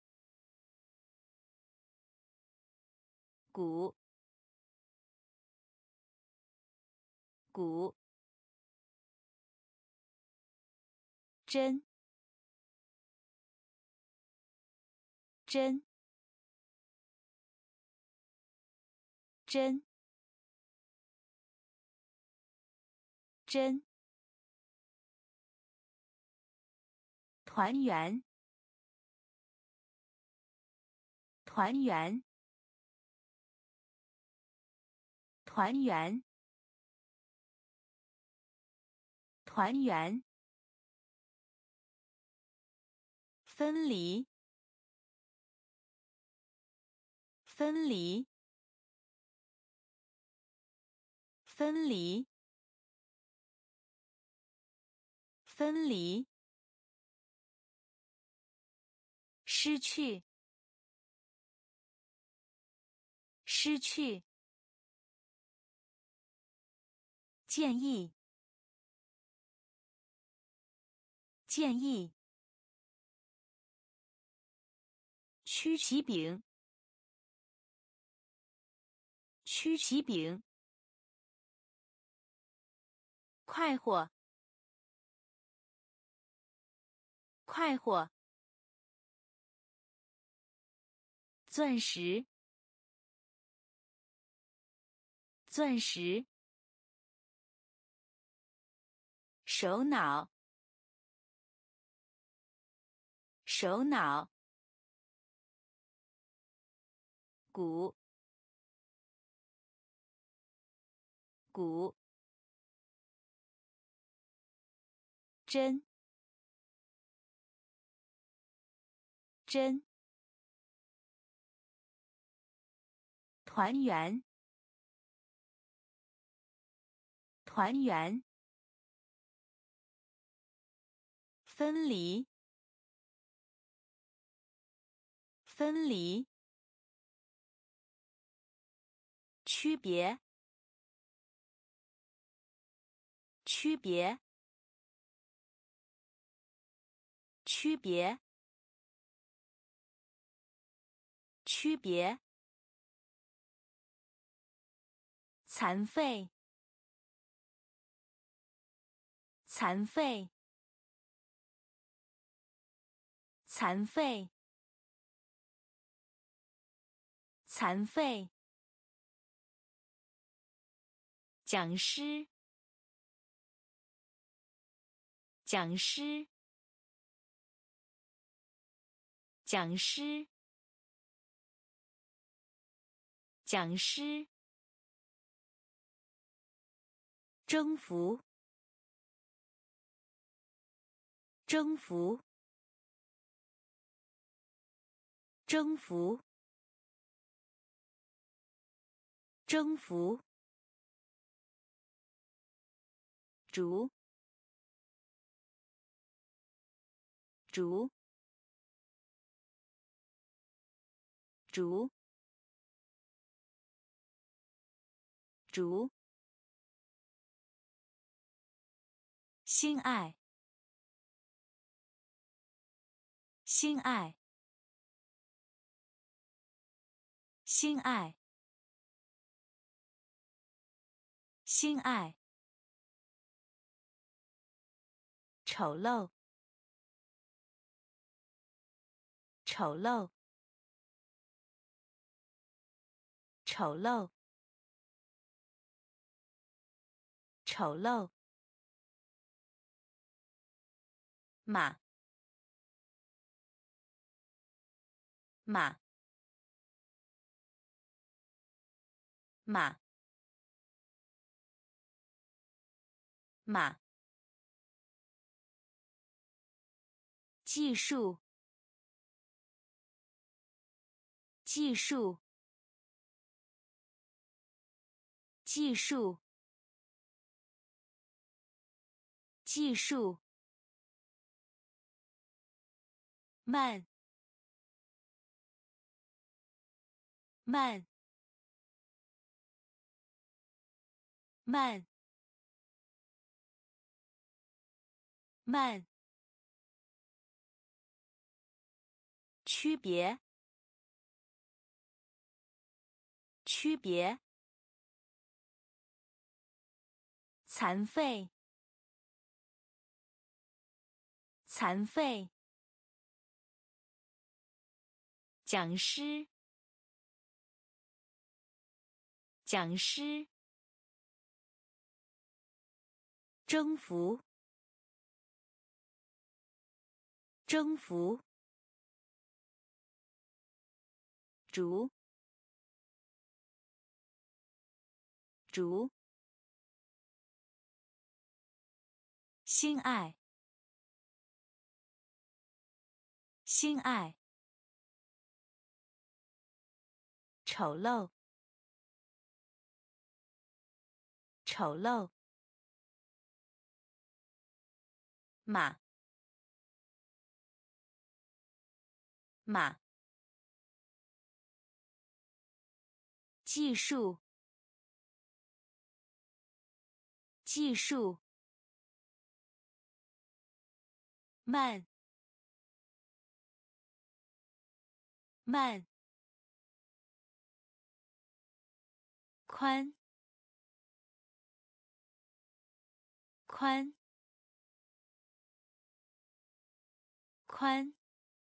S1: 鼓，鼓。针，针，针，针。团圆，团圆，团圆，团圆。分离，分离，分离，分离。失去，失去。建议，建议。曲奇饼，曲奇饼。快活，快活。钻石，钻石。首脑，首脑。鼓，鼓。针，针。团圆，团圆。分离，分离。区别，区别，区别，区别。残废，残废，残废，残废。讲师，讲师，讲师，讲师。征服，征服，征服， 征服，逐，逐，逐，逐，心爱，心爱，心爱，心爱，丑陋，丑陋，丑陋，丑陋，马，马，马，马，技术，技术，技术，技术，慢，慢，慢，慢，区别，区别，残废，残废，讲师，讲师，征服，征服，逐，逐，心爱，心爱，丑陋，丑陋，马，马，技术，技术，慢，慢，宽，宽，宽，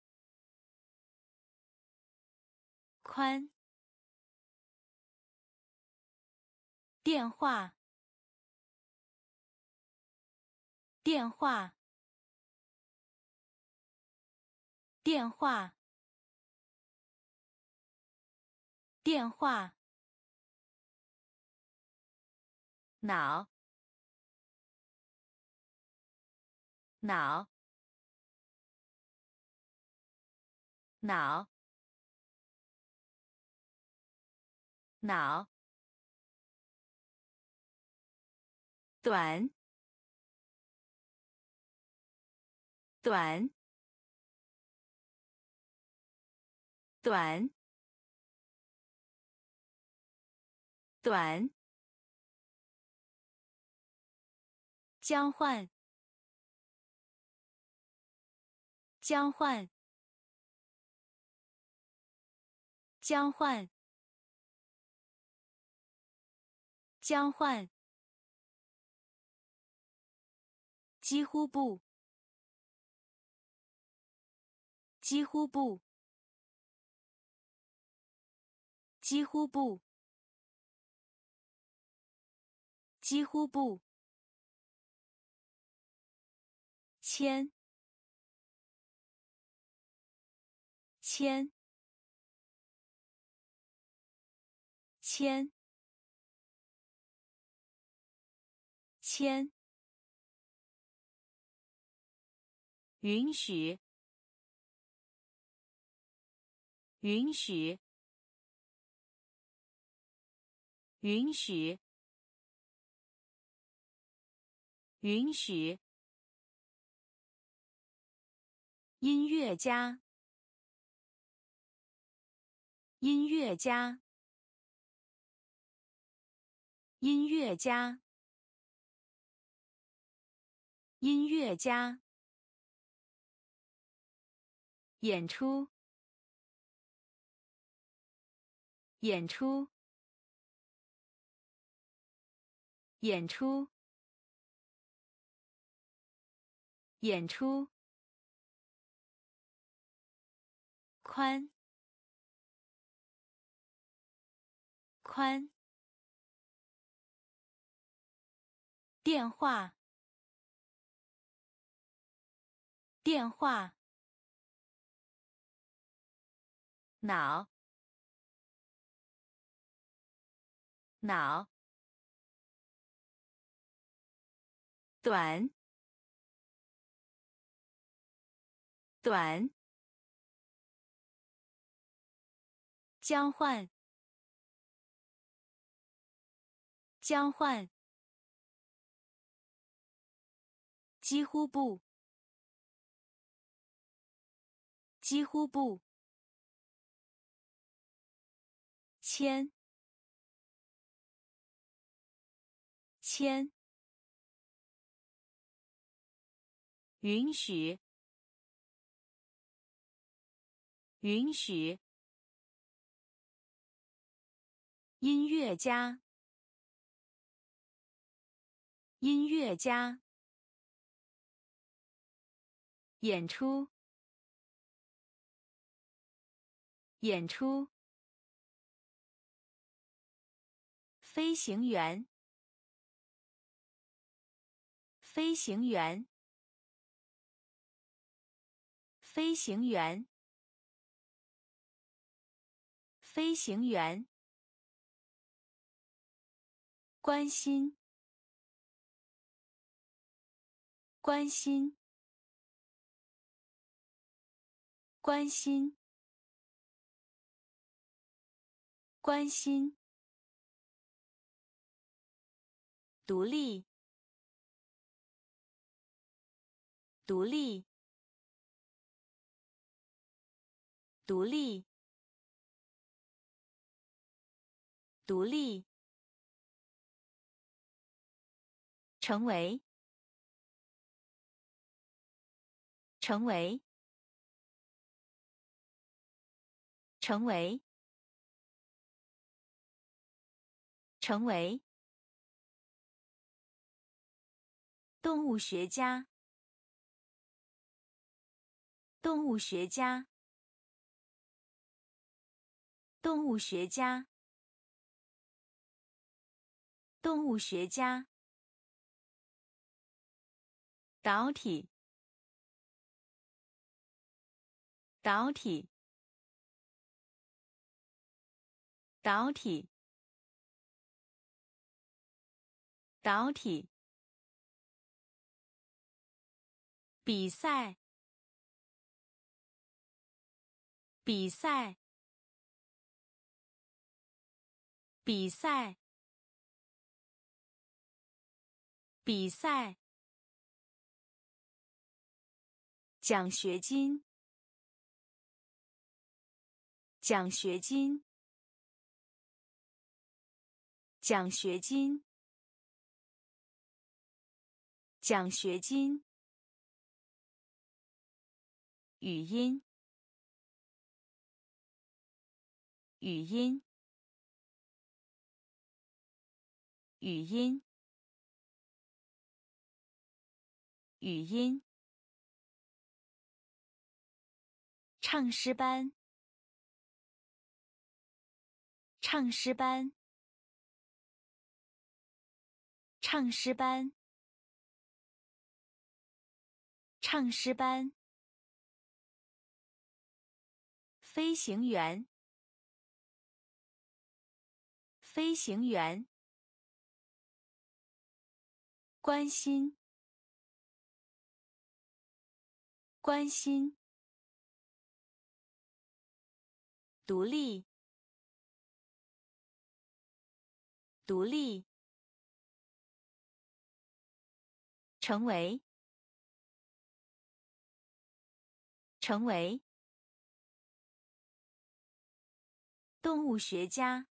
S1: 宽，电话，电话，电话，电话，脑，脑，脑，脑，短，短，短，短，交换，交换，交换，交换，几乎不，几乎不，几乎不，几乎不，签，签，签，签，允许，允许， 允许，允许。音乐家，音乐家，音乐家，音乐家。演出，演出，演出，演出。宽，宽。电话，电话。脑，脑。短，短。交换，交换。几乎不，几乎不。签，签。允许，允许。音乐家，音乐家。演出，演出。飞行员，飞行员，飞行员，飞行员。关心，关心，关心，关心。独立，独立，独立，独立。成为，成为，成为，成为。动物学家，动物学家，动物学家，动物学家。导体，导体，导体，导体。比赛，比赛，比赛，比赛。奖学金，奖学金，奖学金，奖学金。语音，语音，语音，语音。唱诗班，唱诗班，唱诗班，唱诗班。飞行员，飞行员。关心，关心。独立， 独立，成为，成为，动物学家，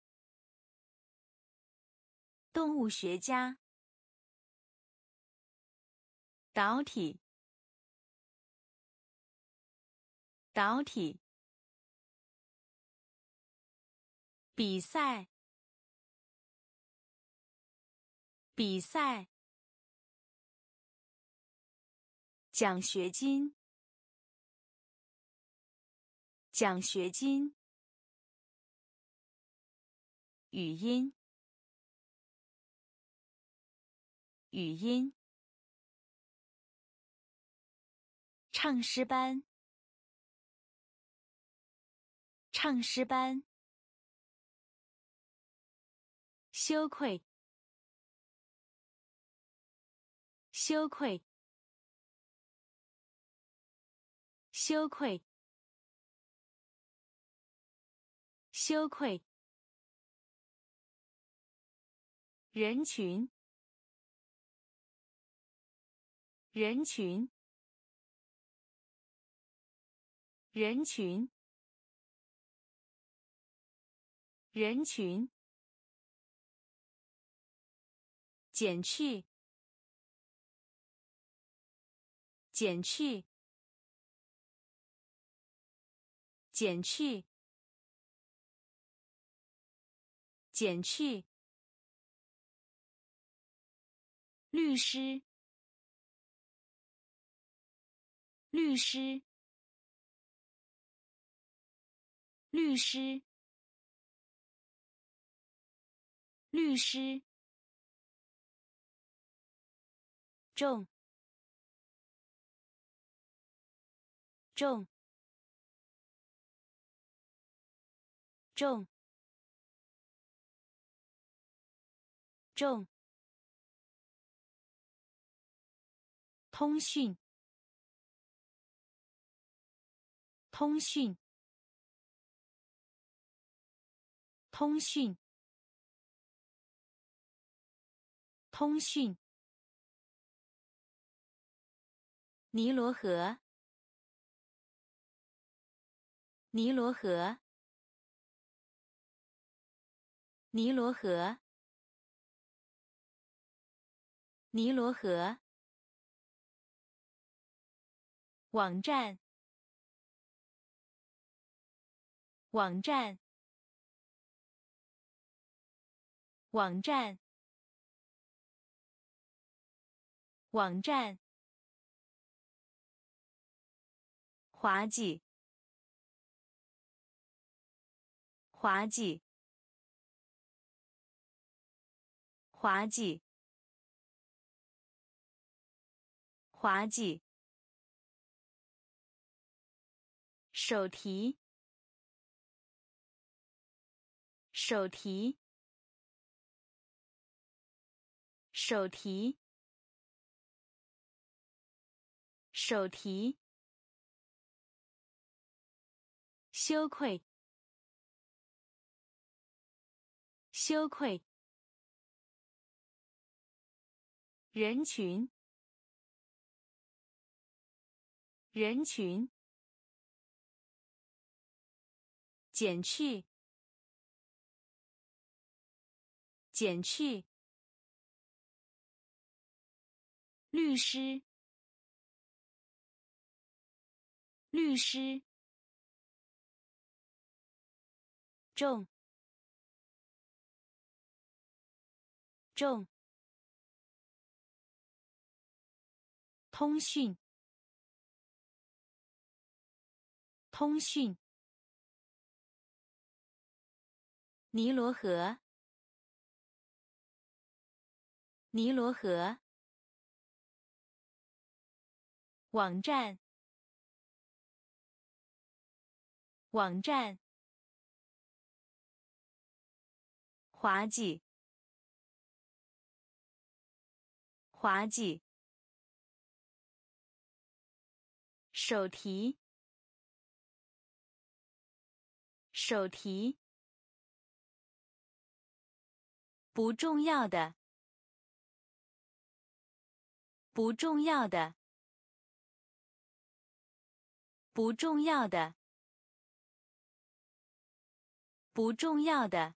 S1: 动物学家，导体，导体，比赛，比赛，奖学金，奖学金，语音，语音，唱诗班，唱诗班，羞愧，羞愧，羞愧，羞愧，人群，人群，人群，人群，减去，减去，减去，减去，律师，律师，律师，律师，重，重，重，重，通讯，通讯，通讯，通讯，尼罗河，尼罗河，尼罗河，尼罗河，网站，网站，网站，网站，滑稽，滑稽，滑稽，滑稽，手提，手提，手提，手提，羞愧，羞愧，人群，人群，减去，减去，律师，律师，重，重，通讯，通讯，尼罗河，尼罗河，网站，网站，滑稽，滑稽，手提，手提， 不重要的，不重要的，不重要的，不重要的，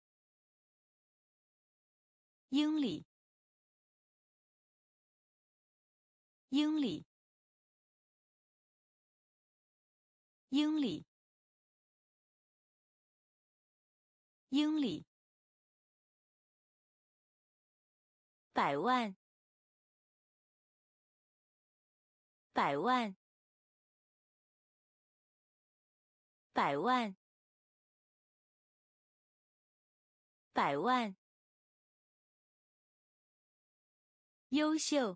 S1: 英里，英里，英里，英里，百万，百万，百万，百万，优秀，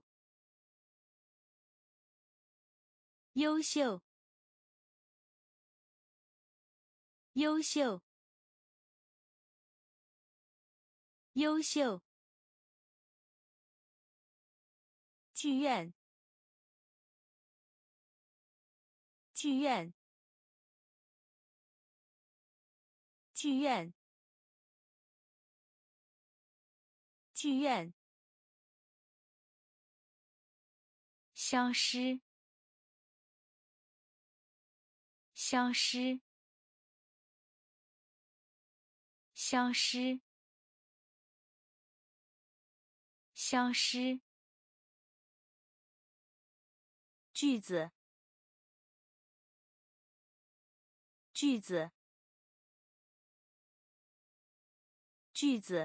S1: 优秀，优秀，优秀，剧院，剧院，剧院，剧院，消失，消失，消失，消失，句子，句子，句子，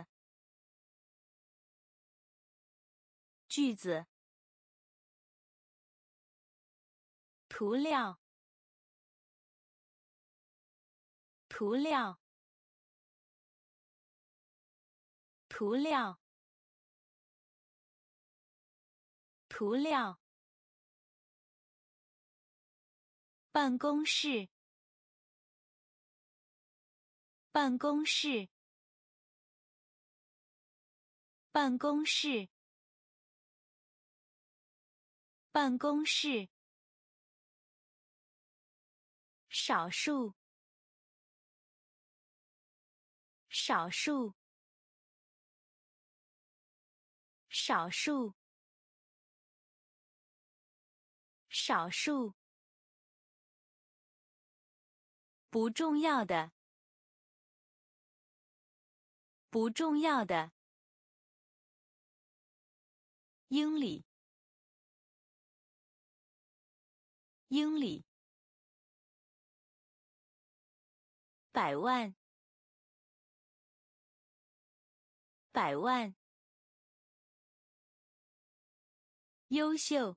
S1: 句子，涂料，涂料，涂料，涂料，办公室，办公室，办公室，办公室，少数，少数，少数，少数，不重要的，不重要的，英里，英里，百万，百万，优秀，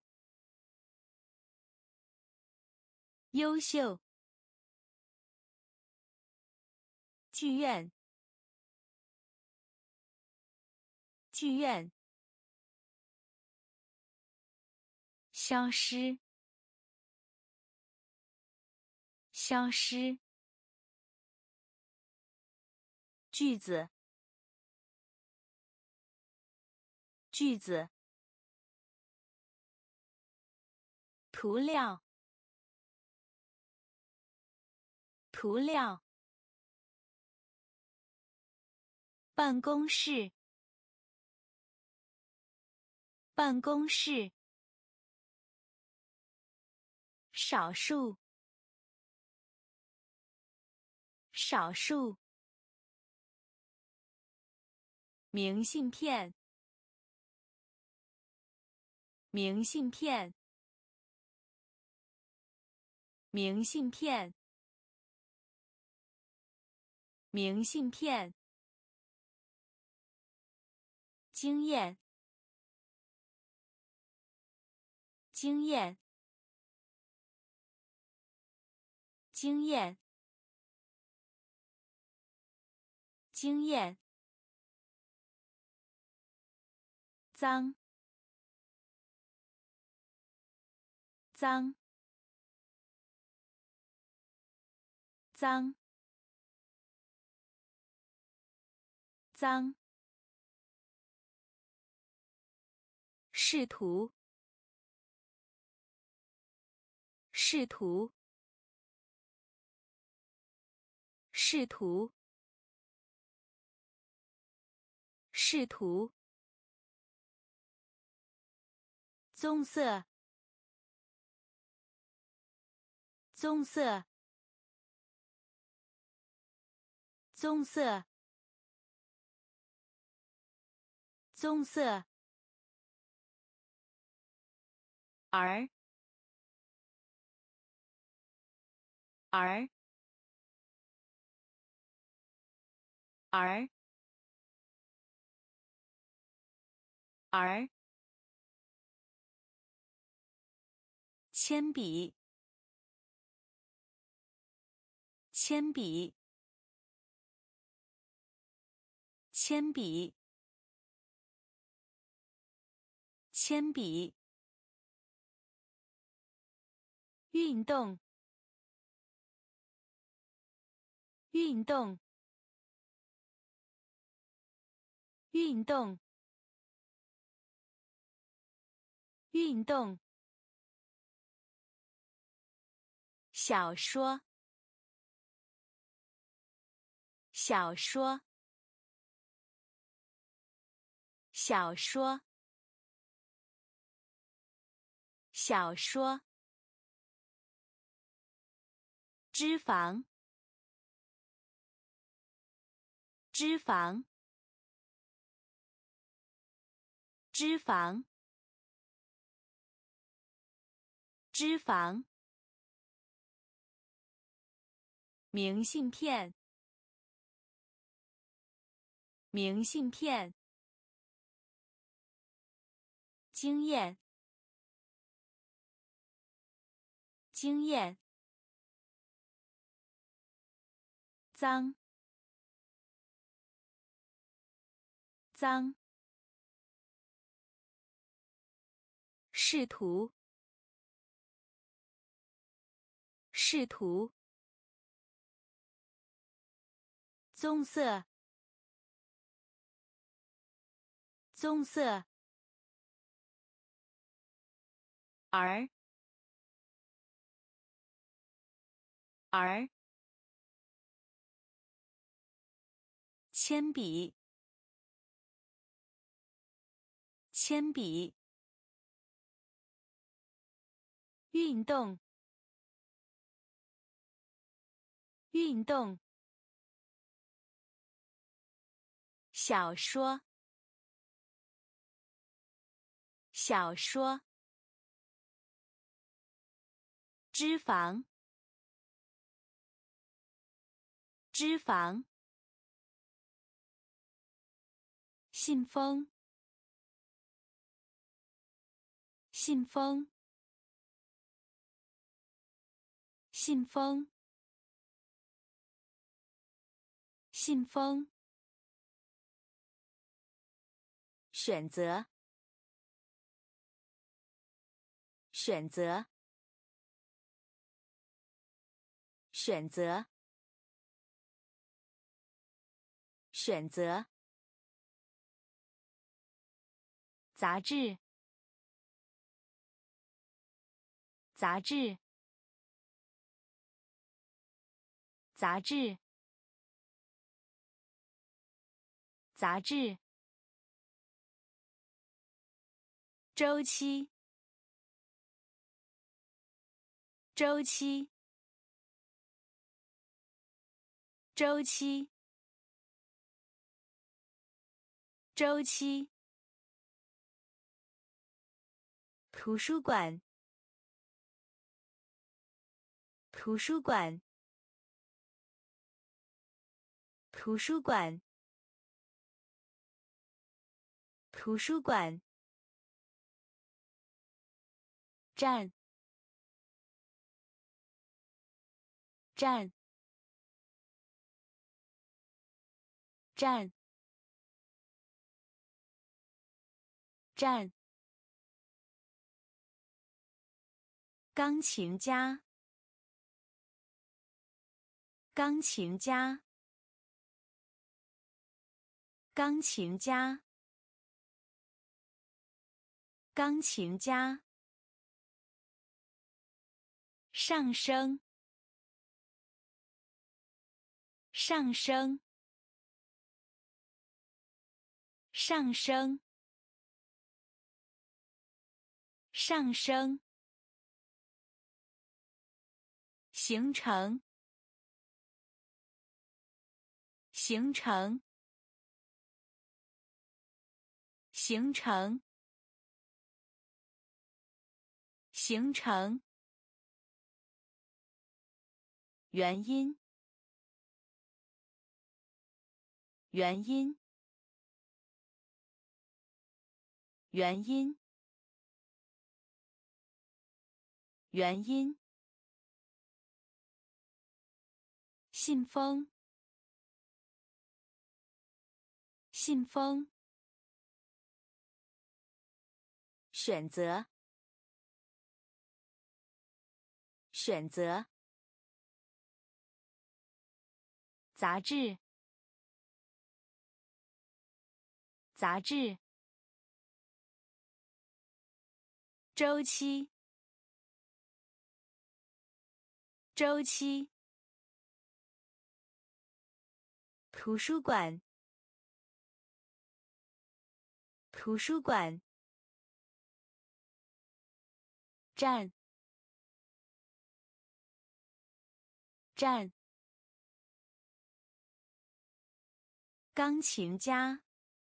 S1: 优秀，剧院，剧院，消失，消失，句子，句子，涂料，涂料，办公室，办公室，少数，少数，明信片，明信片，明信片，明信片，经验，经验，经验，经验，脏，脏，脏，脏，试图，试图，试图， 视图，棕色，棕色，棕色，棕色，儿，儿，儿，儿，铅笔，铅笔，铅笔，铅笔，运动，运动，运动，运动，小说，小说，小说，小说，脂肪，脂肪，脂肪，脂肪，明信片，明信片，经验，经验，脏，脏，视图，视图，棕色，棕色，儿，儿，铅笔，铅笔，运动，运动，小说，小说，脂肪，脂肪，信封，信封，信封，信封，选择，选择，选择，选择，杂志，杂志，杂志，杂志，周期，周期，周期，周期，图书馆，图书馆，图书馆，图书馆，站，站，站，站，钢琴家，钢琴家，钢琴家，钢琴家，上升，上升， 上升，上升，形成，形成，形成，形成，原因，原因，原因，原因，信封，信封，选择，选择，杂志，杂志，周期，周期，图书馆，图书馆，站，站，钢琴家，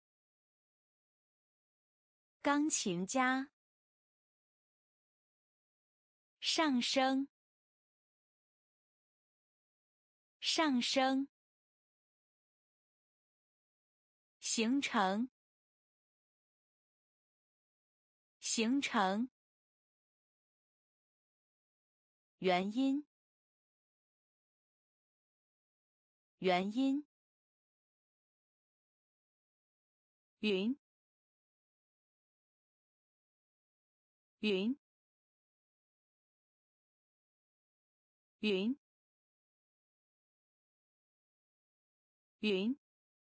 S1: 钢琴家，上升，上升，形成，形成，原因，原因，云，云，云，云，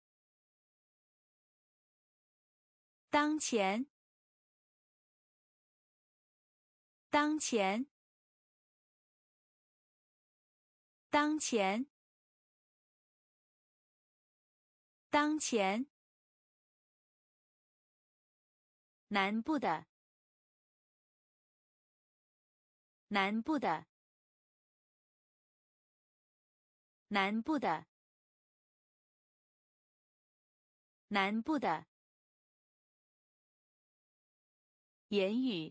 S1: 当前，当前，当前，当前，南部的，南部的，南部的，南部的，言语，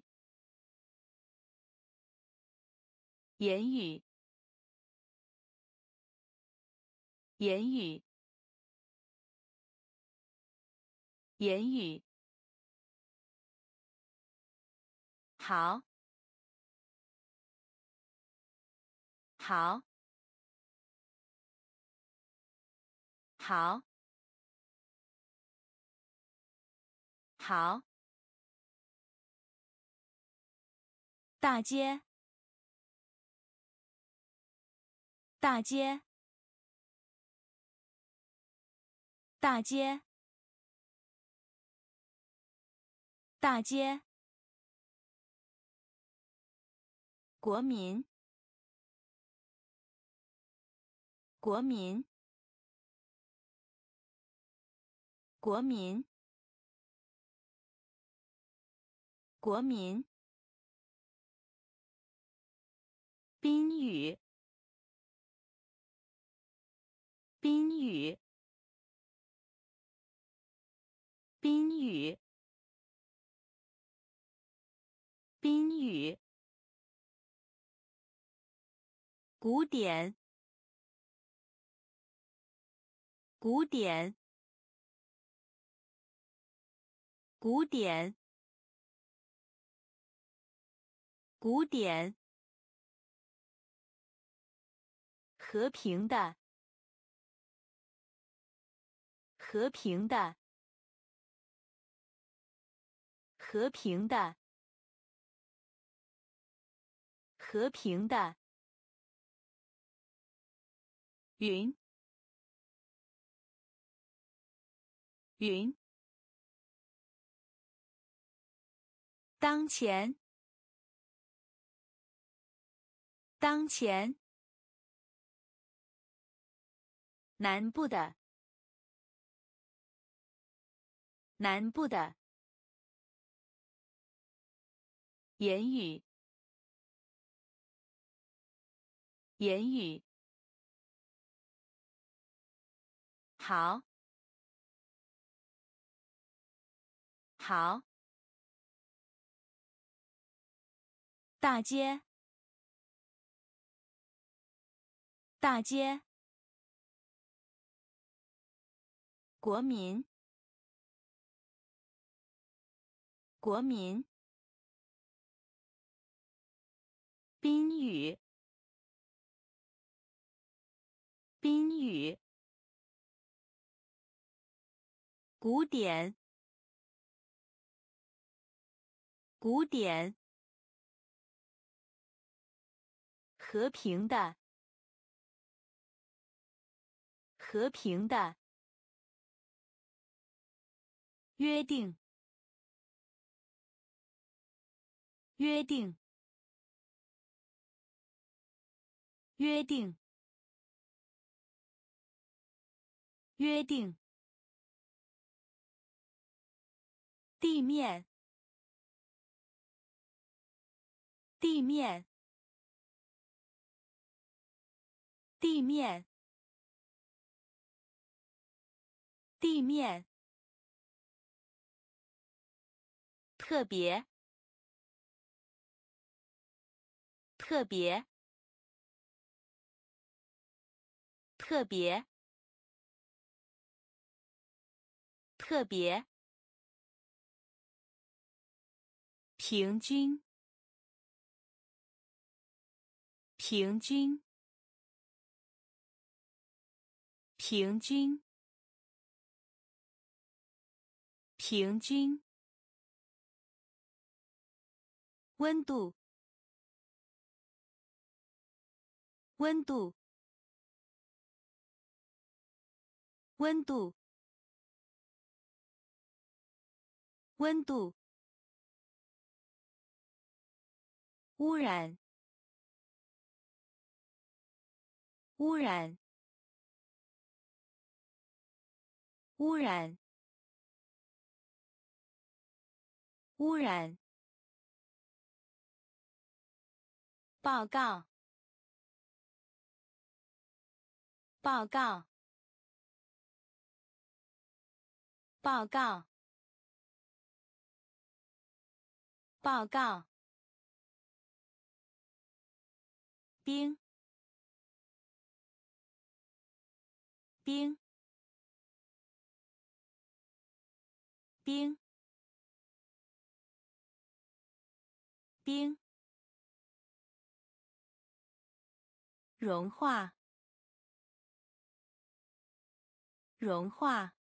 S1: 言语，言语，言语，好，好，好，好，大街，大街，大街，大街，国民，国民，国民，国民，宾语，宾语，宾语，宾语，古典，古典，古典，古典，和平的，和平的，和平的，和平的，云，云，当前，当前，南部的， 南部的言语，言语。好，好。大街，大街。国民，国民。宾语，宾语。古典，古典。和平的，和平的。约定，约定，约定，约定。地面，地面，地面，地面。特别，特别，特别，特别。平均，平均，平均，平均。温度，温度，温度，温度。污染，污染，污染，污染。报告，报告，报告，报告。冰，冰，冰，冰。融化，融化，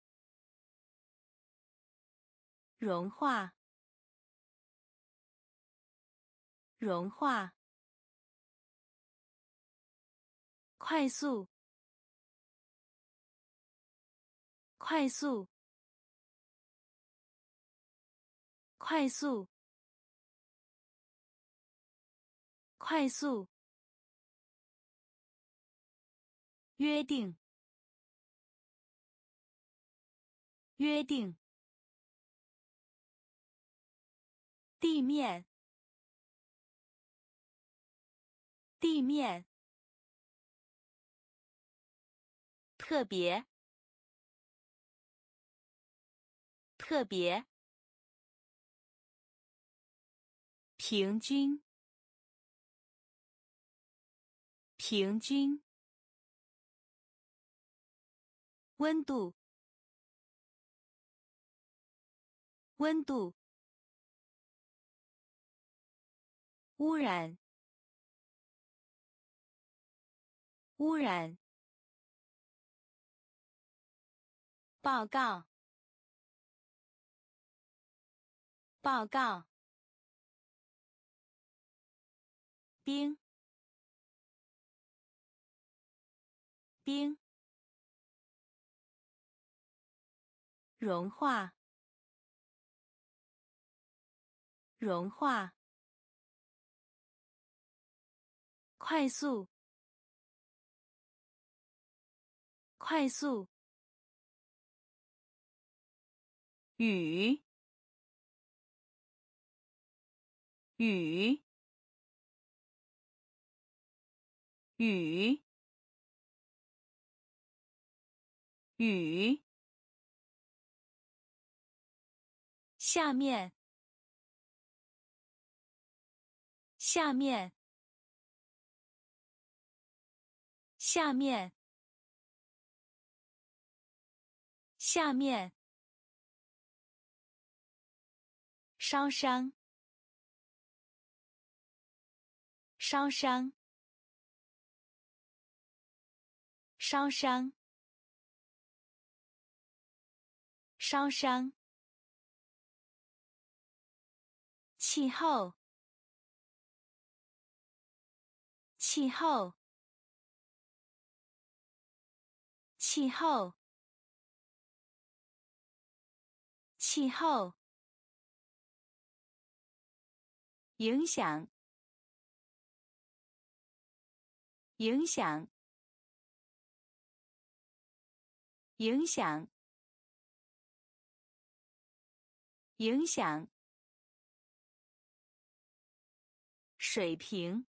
S1: 融化，融化。快速，快速，快速，快速。约定，约定。地面，地面。特别，特别。平均，平均。温度，温度。污染，污染。报告，报告。冰，冰。融化，融化。快速，快速。 雨雨雨雨下面下面下面下面烧伤烧伤烧伤烧伤气候气候气候气候影响影响影响影响水平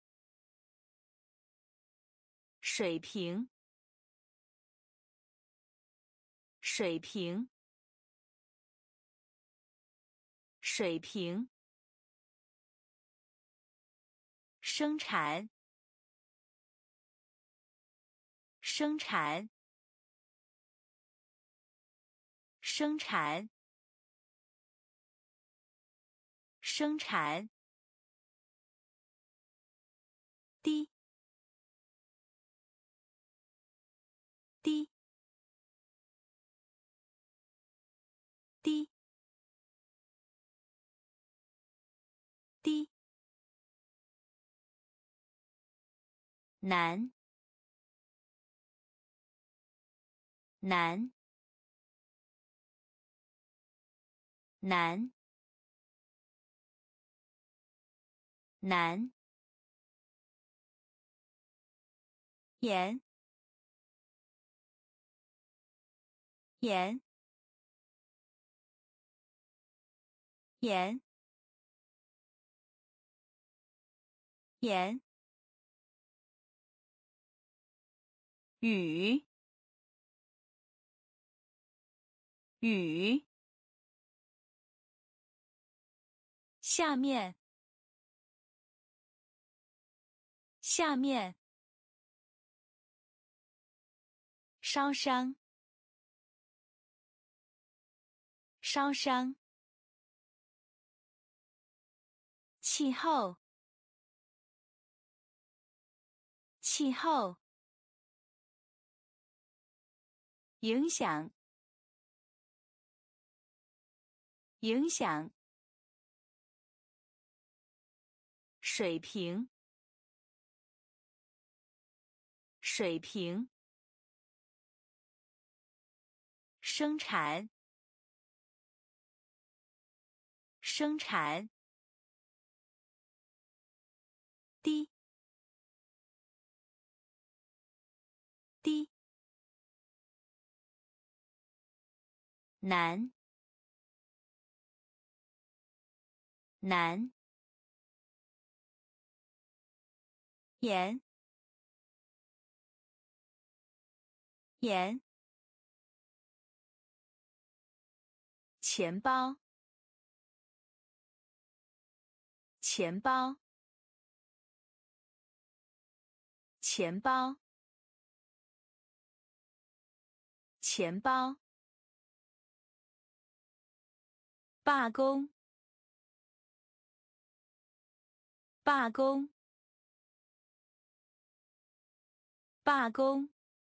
S1: 水平水平水平生产生产生产生产低低低低难难难难盐盐盐盐雨雨下面下面烧伤烧伤气候气候影响影响水平水平生产生产低低难难盐盐钱包钱包钱包钱包罢工罢工罢工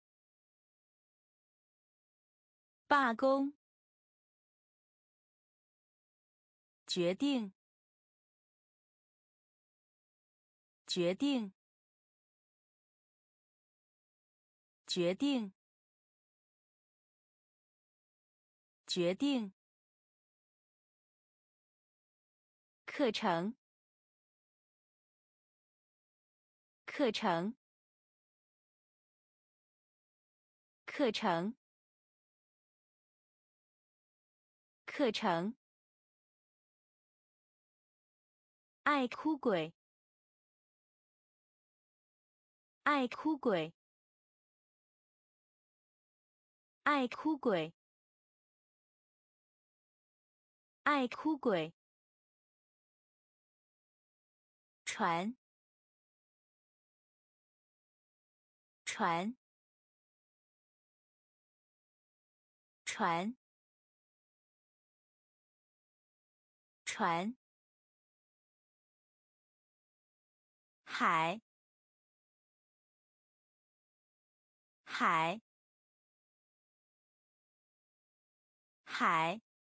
S1: 罢工决定决定决定决定课程课程课程课程。爱哭鬼。爱哭鬼。爱哭鬼。爱哭鬼。船。船。船。船。海。海。海。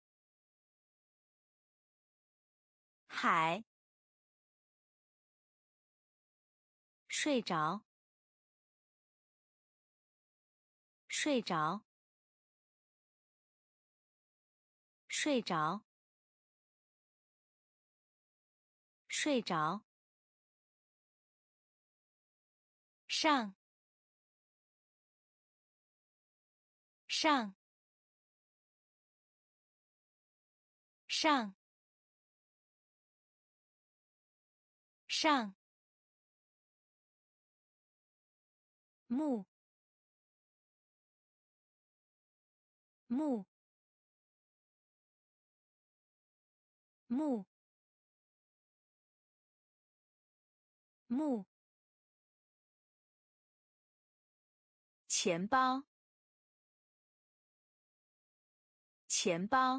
S1: 海。睡着。睡着。睡着。睡着。上。上。上。上。木。木。木。木。钱包。钱包。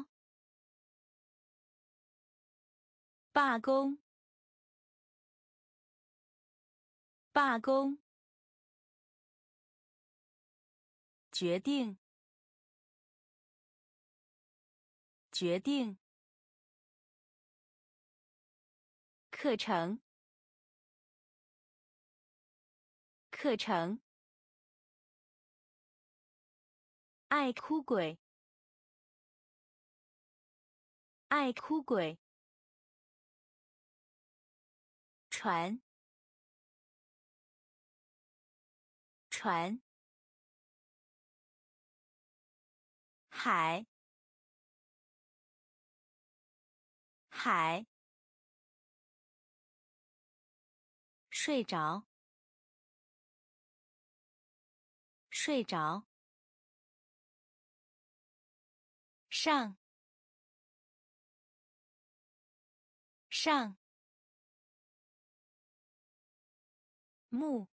S1: 罢工。罢工。决定。决定。课程。课程。爱哭鬼。爱哭鬼。船。船。海。海。睡着。睡着。上。上。木。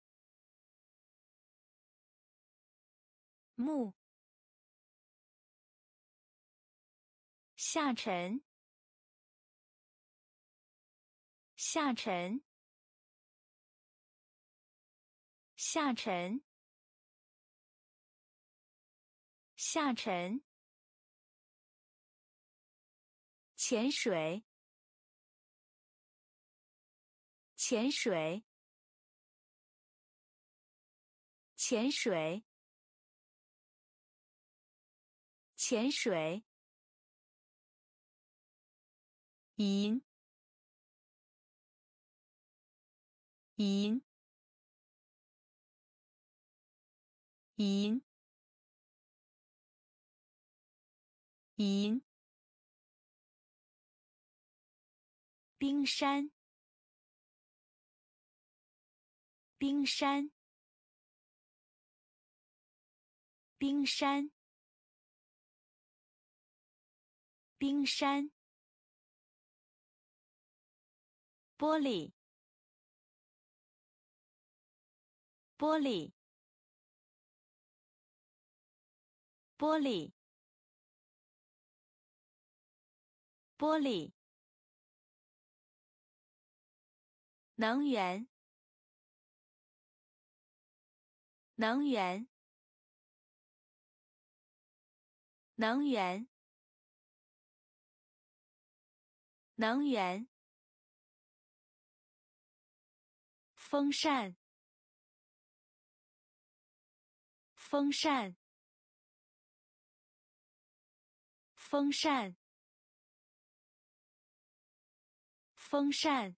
S1: 木。下沉。下沉。下沉。下沉。潜水。潜水。潜水。潜水。银。银。银。银。冰山。冰山。冰山。冰山。玻璃。玻璃。玻璃。玻璃。能源。能源。能源。能源。风扇。风扇。风扇。风扇。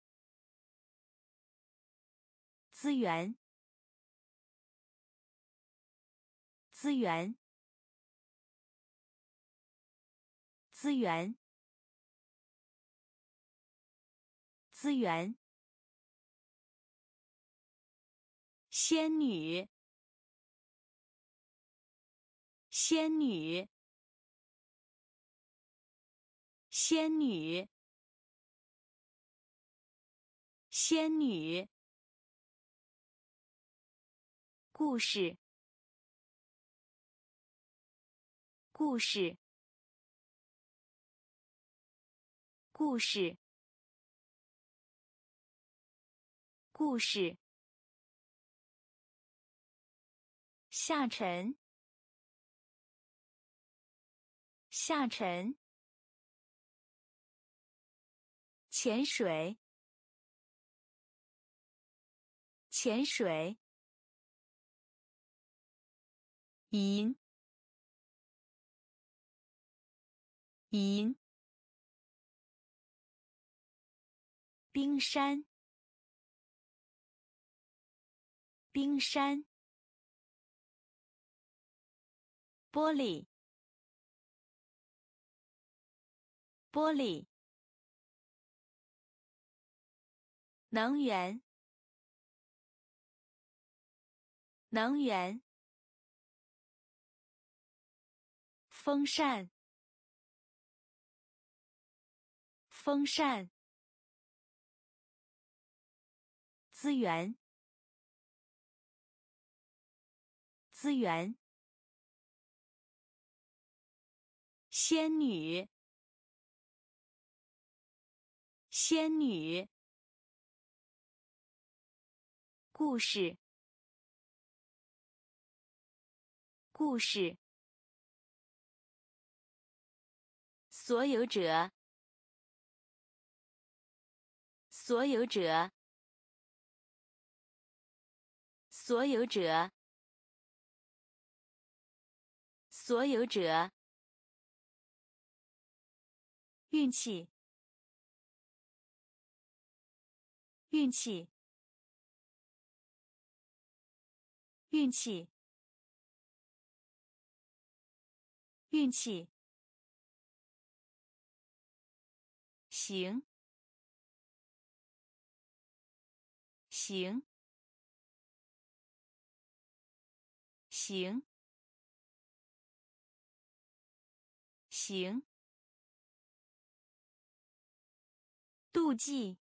S1: 资源。资源。 资源，资源。仙女，仙女，仙女，仙女。故事，故事，故事，故事。下沉，下沉。潜水，潜水。银，银。冰山，冰山。玻璃，玻璃。能源，能源。风扇，风扇。资源，资源。仙女，仙女。故事，故事。所有者，所有者，所有者，所有者。运气，运气，运气，运气。行，行，行，行。妒忌，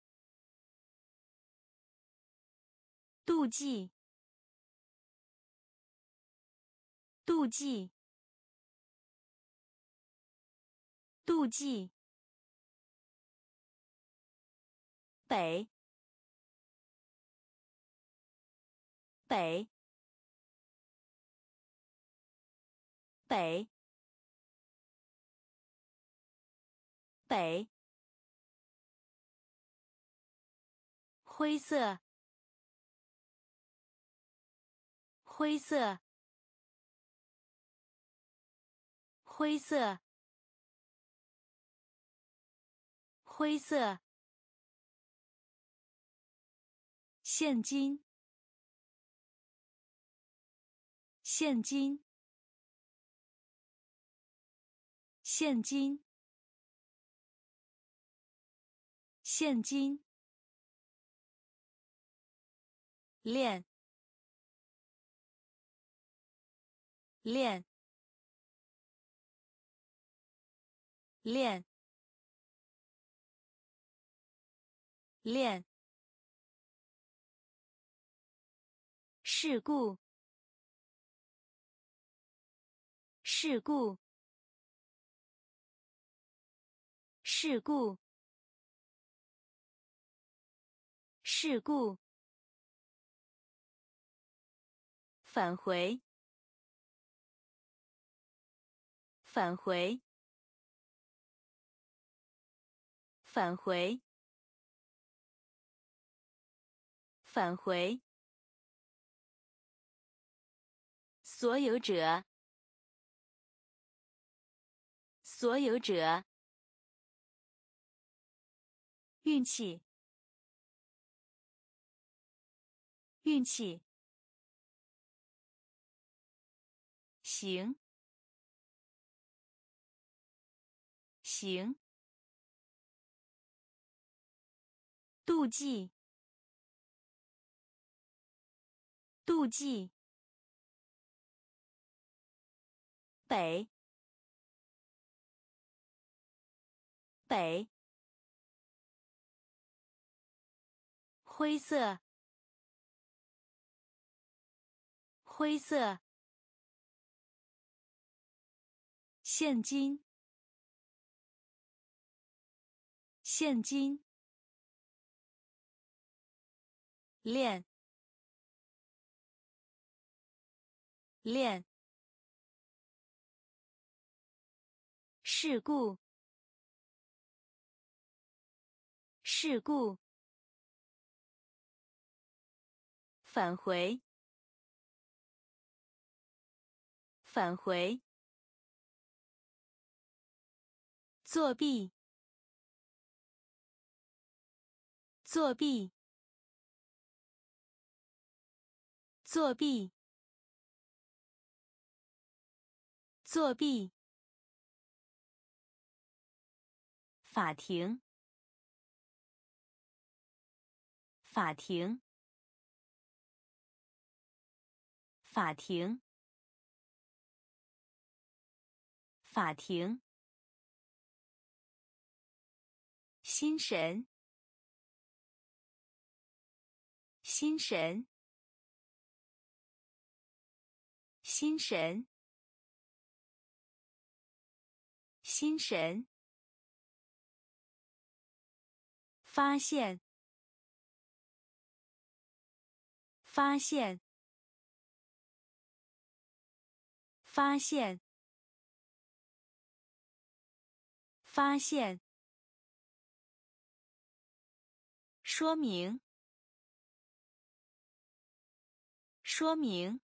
S1: 妒忌，妒忌，妒忌。北，北，北，北。灰色，灰色，灰色，灰色。现金，现金，现金，现金。链，链，链，链。事故，事故，事故，事故。返回，返回，返回，返回。所有者，所有者。运气，运气。行， 行，妒忌，妒忌，北，北，灰色，灰色，现金，现金，链，链，事故，事故，返回，返回，作弊，作弊，作弊，作弊，法庭，法庭，法庭，法庭，心神，心神，心神，心神，发现，发现，发现，发现，说明，说明，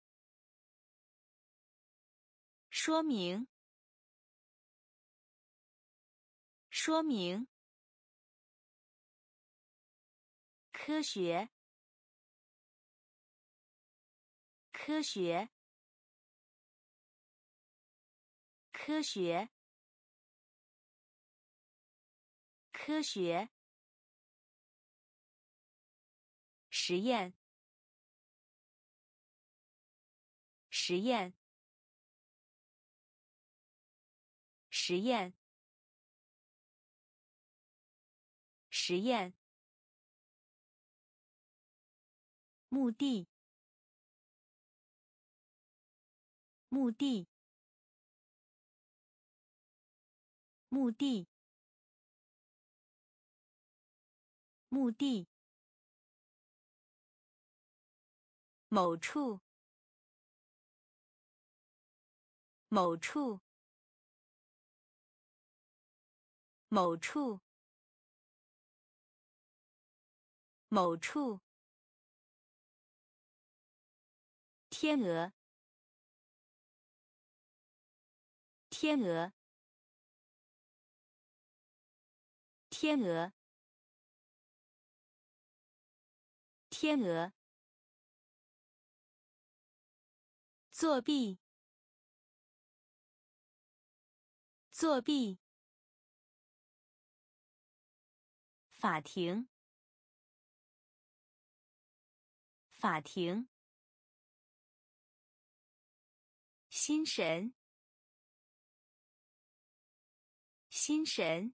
S1: 说明，说明，科学，科学，科学，科学，实验，实验，实验，实验，目的，目的，目的，目的，某处，某处，某处，某处，天鹅，天鹅，天鹅，天鹅，作弊，作弊，法庭，法庭，心神，心神，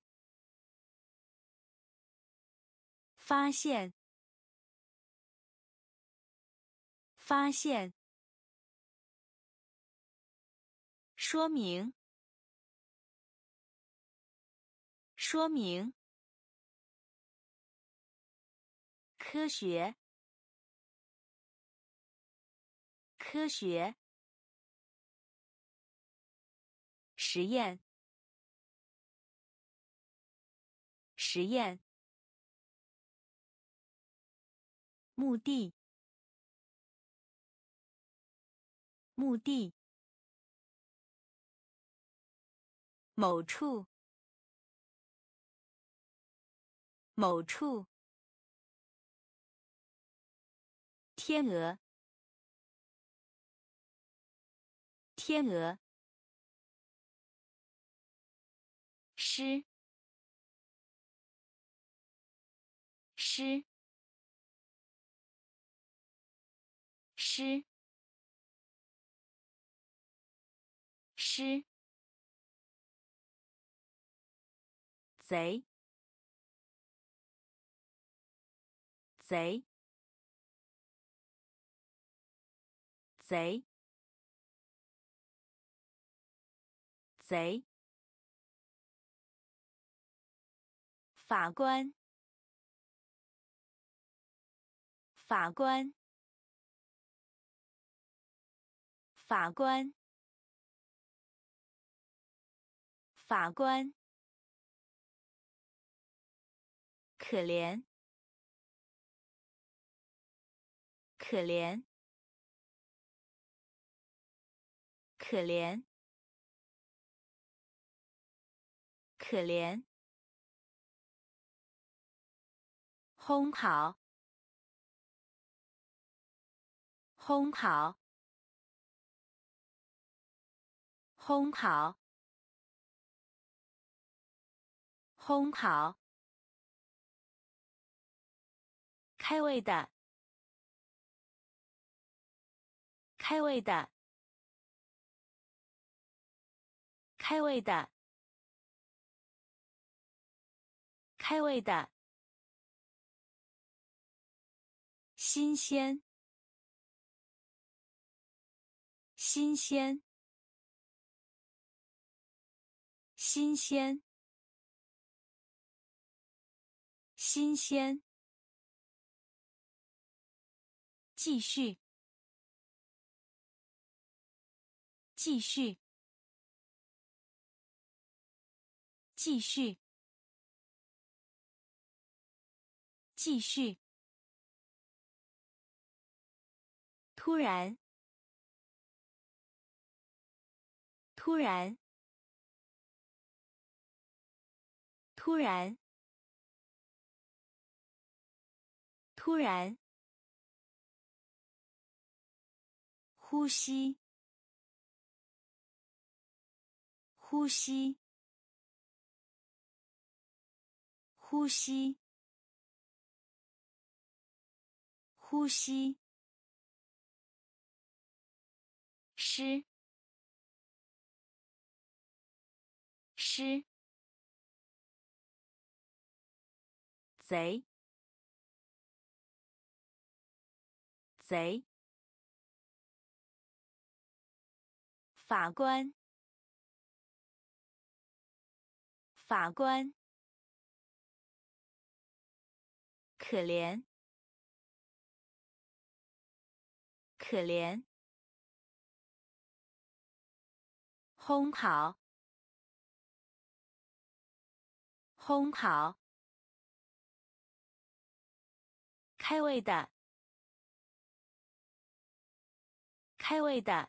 S1: 发现，发现，说明，说明，科学，科学，实验，实验，目的，目的，某处，某处，天鹅，天鹅， 诗诗诗诗贼贼贼贼法官法官法官法官可怜可怜可怜可怜烘烤烘烤烘烤烘烤开胃的开胃的开胃的开胃的新鲜新鲜新鲜新鲜继续继续继续继续突然突然突然突然呼吸呼吸呼吸呼吸诗诗贼贼法官法官可怜可怜烘烤烘烤开胃的开胃的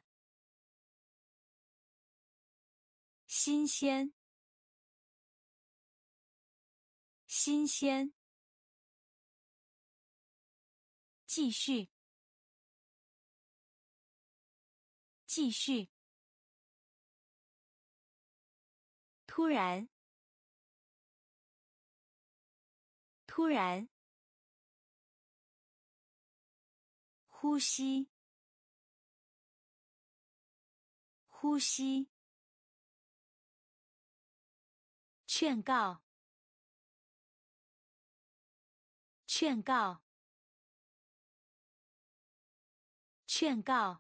S1: 新鲜新鲜继续继续突然突然呼吸呼吸劝告劝告劝告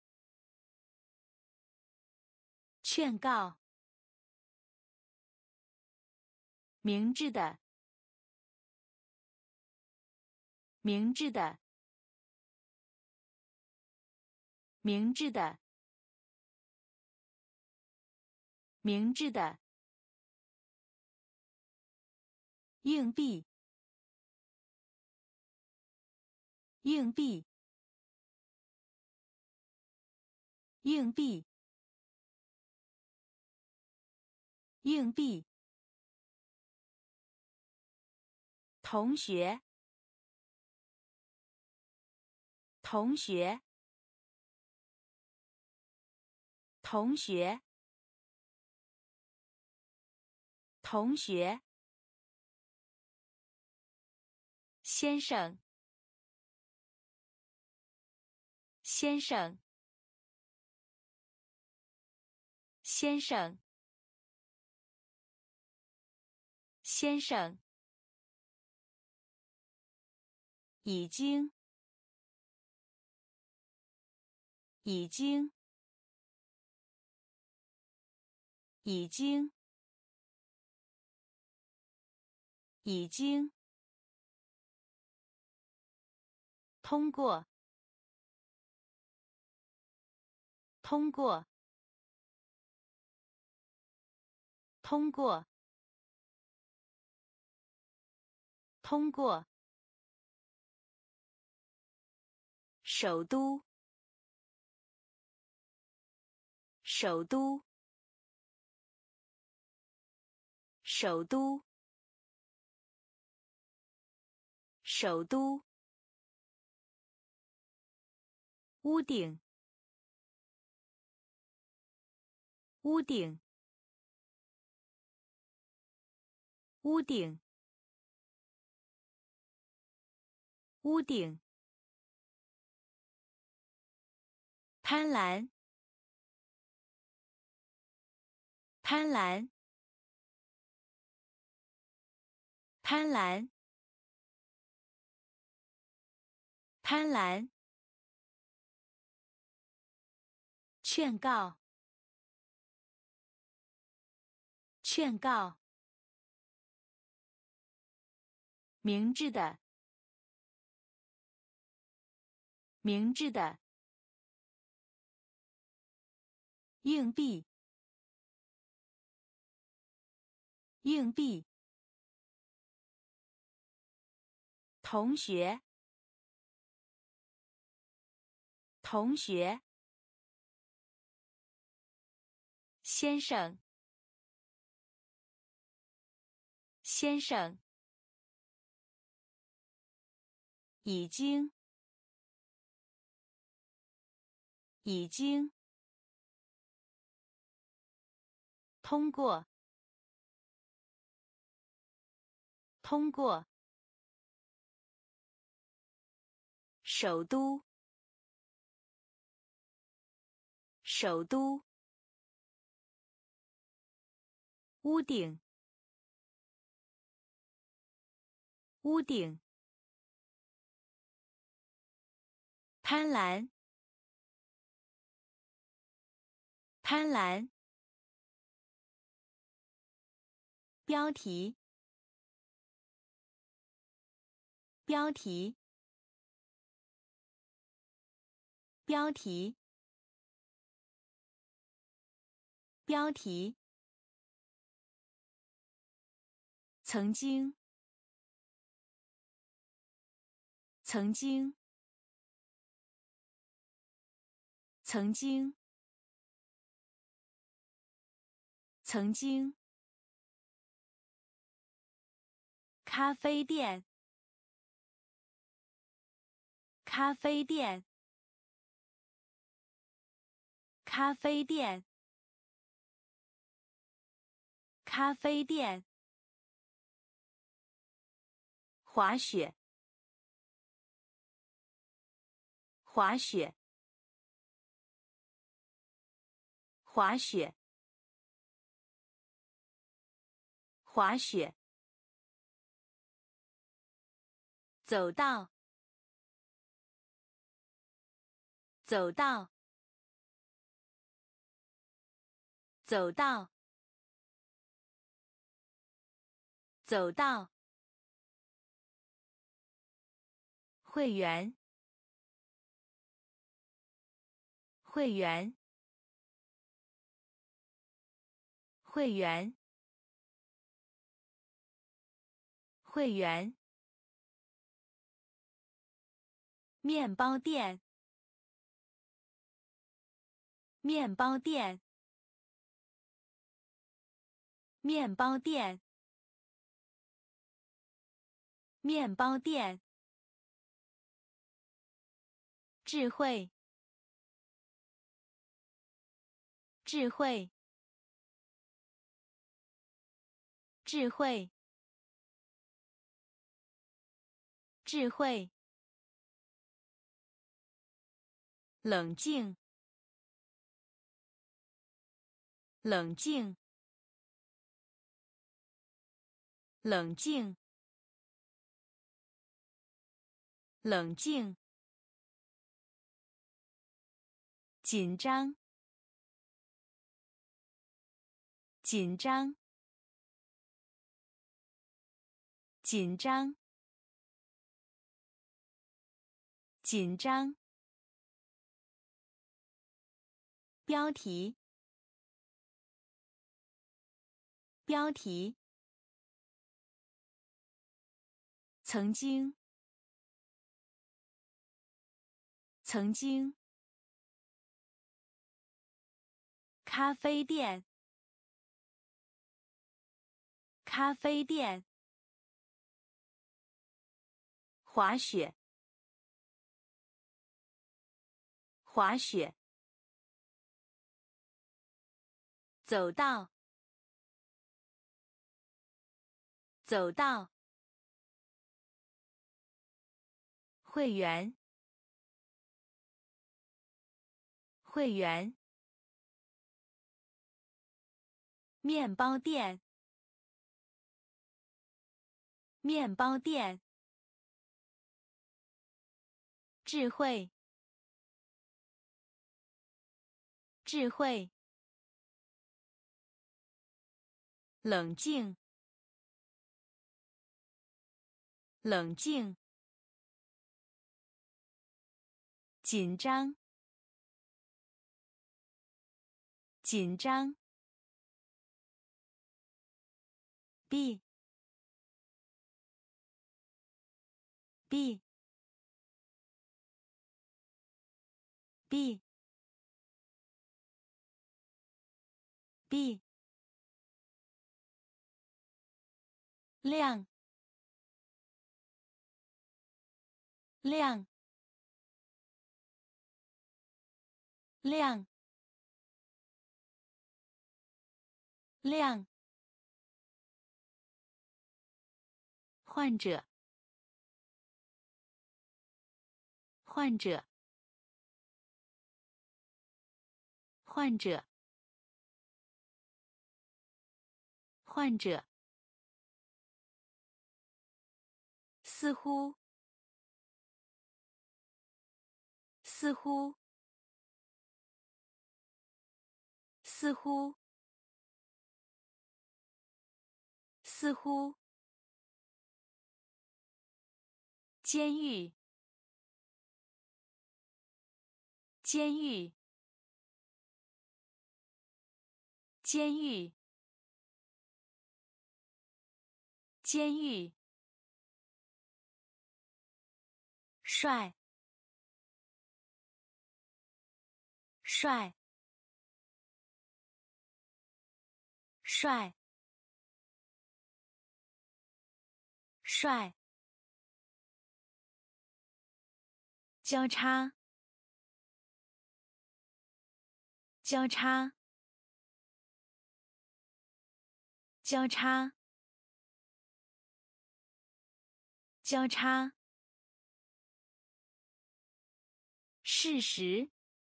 S1: 劝告明智的明智的明智的明智的硬币硬币硬币硬币同学同学同学同学，先生，先生，先生，先生，已经，已经，已经，已经，通过，通过，通过，通过，首都，首都，首都，首都，屋顶，屋顶，屋顶，屋顶，贪婪，贪婪，贪婪，贪婪，劝告，劝告，明智的，明智的，硬币，硬币，同学，同学，先生，先生，已经，已经，通过，通过，首都，首都，屋顶，屋顶，贪婪，贪婪，标题，标题，标题，标题，曾经，曾经，曾经，曾经，咖啡店，咖啡店，咖啡店，咖啡店，滑雪，滑雪，滑雪，滑雪，走道，走道，走道，走道，会员，会员，会员，会员，面包店，面包店，面包店，面包店，智慧，智慧， 智慧，智慧。冷静，冷静，冷静，冷静。紧张，紧张，紧张，紧张。标题，标题。曾经，曾经。咖啡店，咖啡店。滑雪，滑雪。走道，走道。会员，会员。面包店，面包店。智慧，智慧。冷静，冷静。紧张，紧张。B， B， B， B。亮，亮，亮，亮。患者，患者，患者，患者。似乎，似乎，似乎，似乎。监狱，监狱，监狱，监狱。帅，帅，帅，帅。交叉，交叉，交叉，交叉。事实，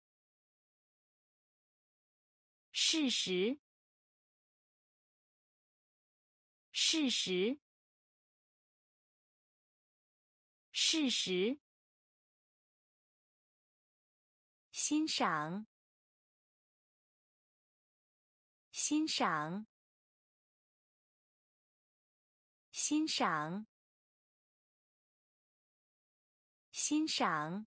S1: 事实，事实，事实。欣赏，欣赏，欣赏，欣赏。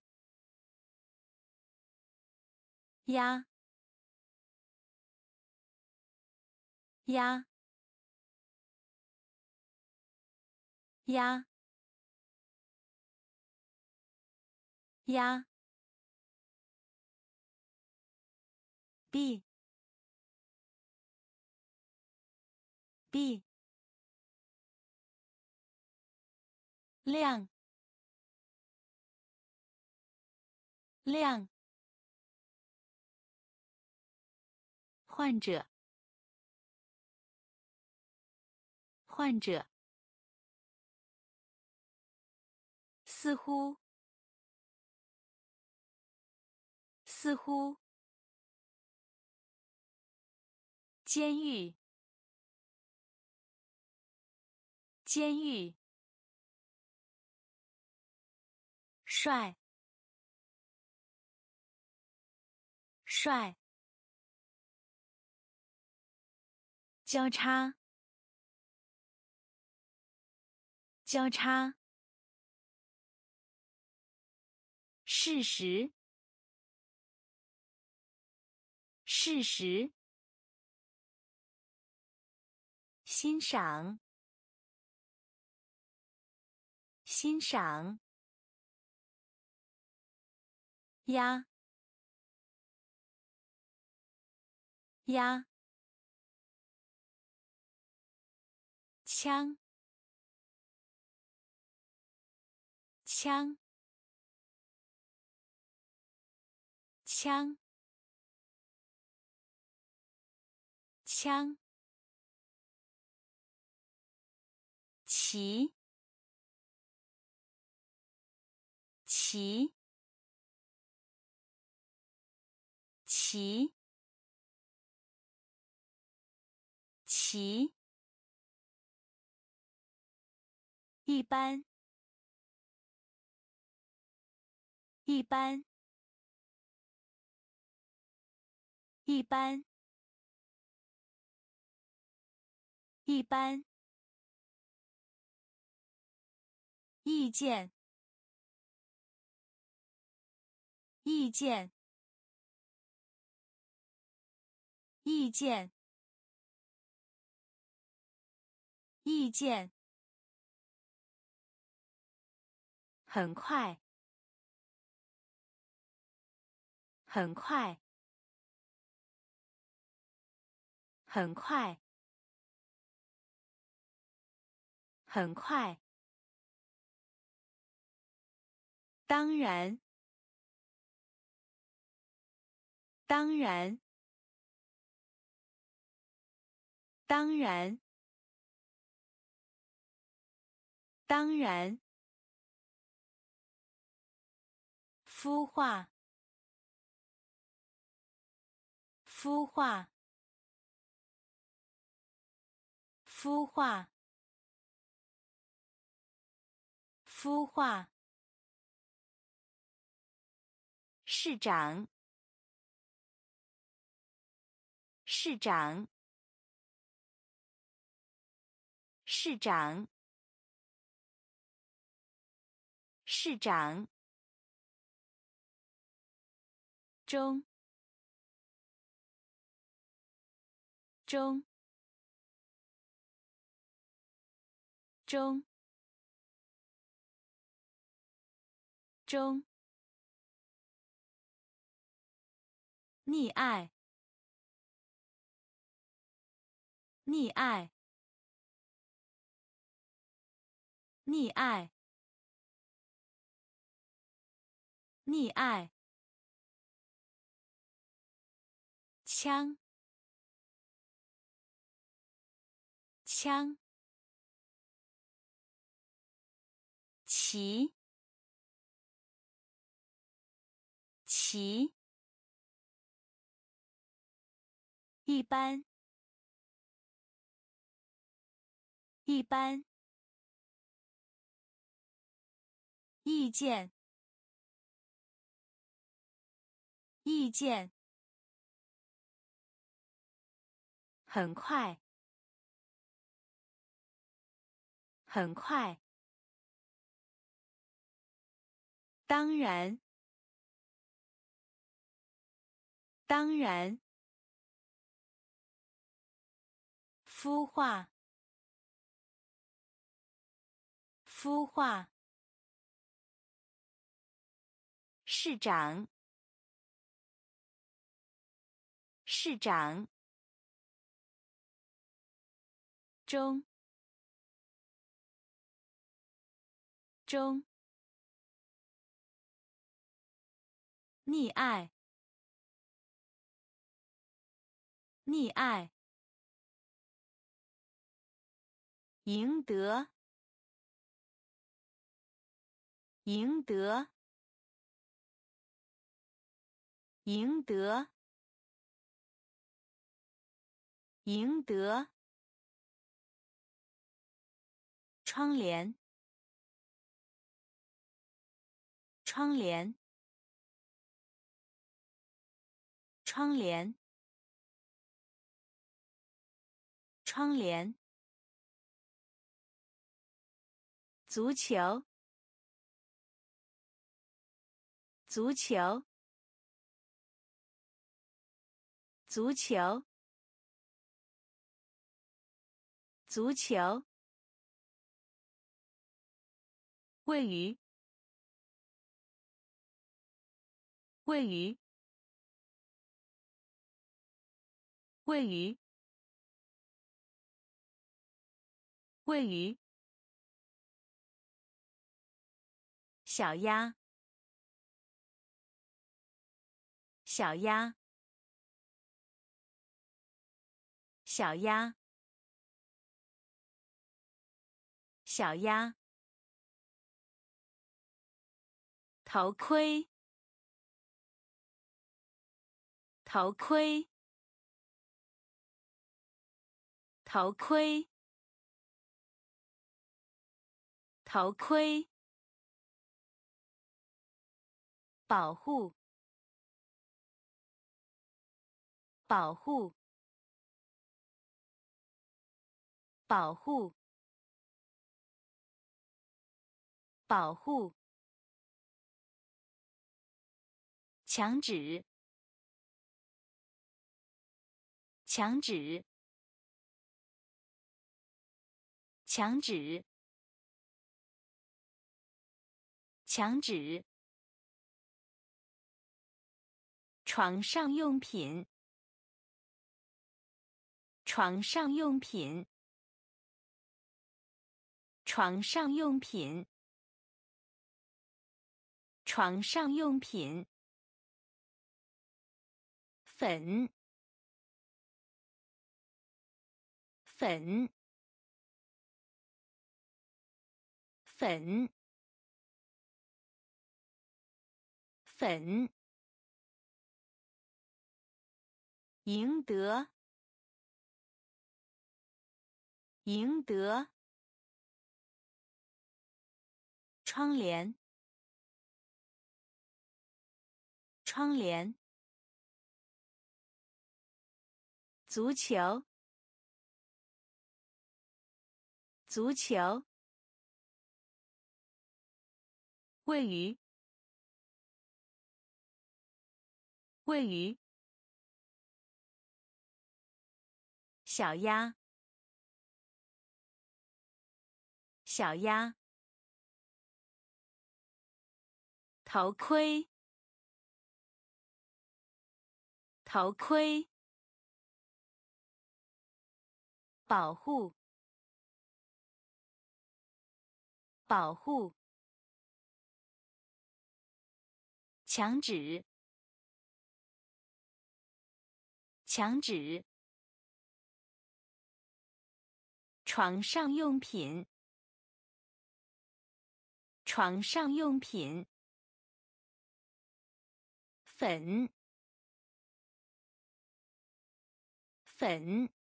S1: 鸭，鸭，鸭，鸭。B， B。亮，亮。患者， 患者，似乎，似乎，监狱，监狱，帅，帅，交叉，交叉，事实，事实，欣赏，欣赏，压，压，枪，枪，枪，枪，骑，骑，骑，骑，一般，一般，一般，一般，意见，意见，意见，意见，很快，很快，很快，很快，当然，当然，当然，当然，孵化，孵化，孵化，孵化，市长，市长，市长，市长，中，中，中，中，溺爱，溺爱，溺爱，溺爱，枪，枪，骑，骑，一般，一般，意见，意见，很快，很快，当然，当然，孵化，孵化，市长，市长，中，中，溺爱，溺爱， 赢得，赢得，赢得，赢得。窗帘，窗帘，窗帘，窗帘。足球，足球，足球，足球。位于，位于，位于，位于。小鸭，小鸭，小鸭，小鸭。头盔，头盔，头盔，头盔。保护，保护，保护，保护。墙纸，墙纸，墙纸，墙纸。床上用品，床上用品，床上用品，床上用品。粉，粉，粉，粉。赢得，赢得。窗帘，窗帘。足球，足球。位于，位于。小鸭，小鸭。头盔，头盔。保护，保护。墙纸，墙纸。床上用品，床上用品。粉，粉。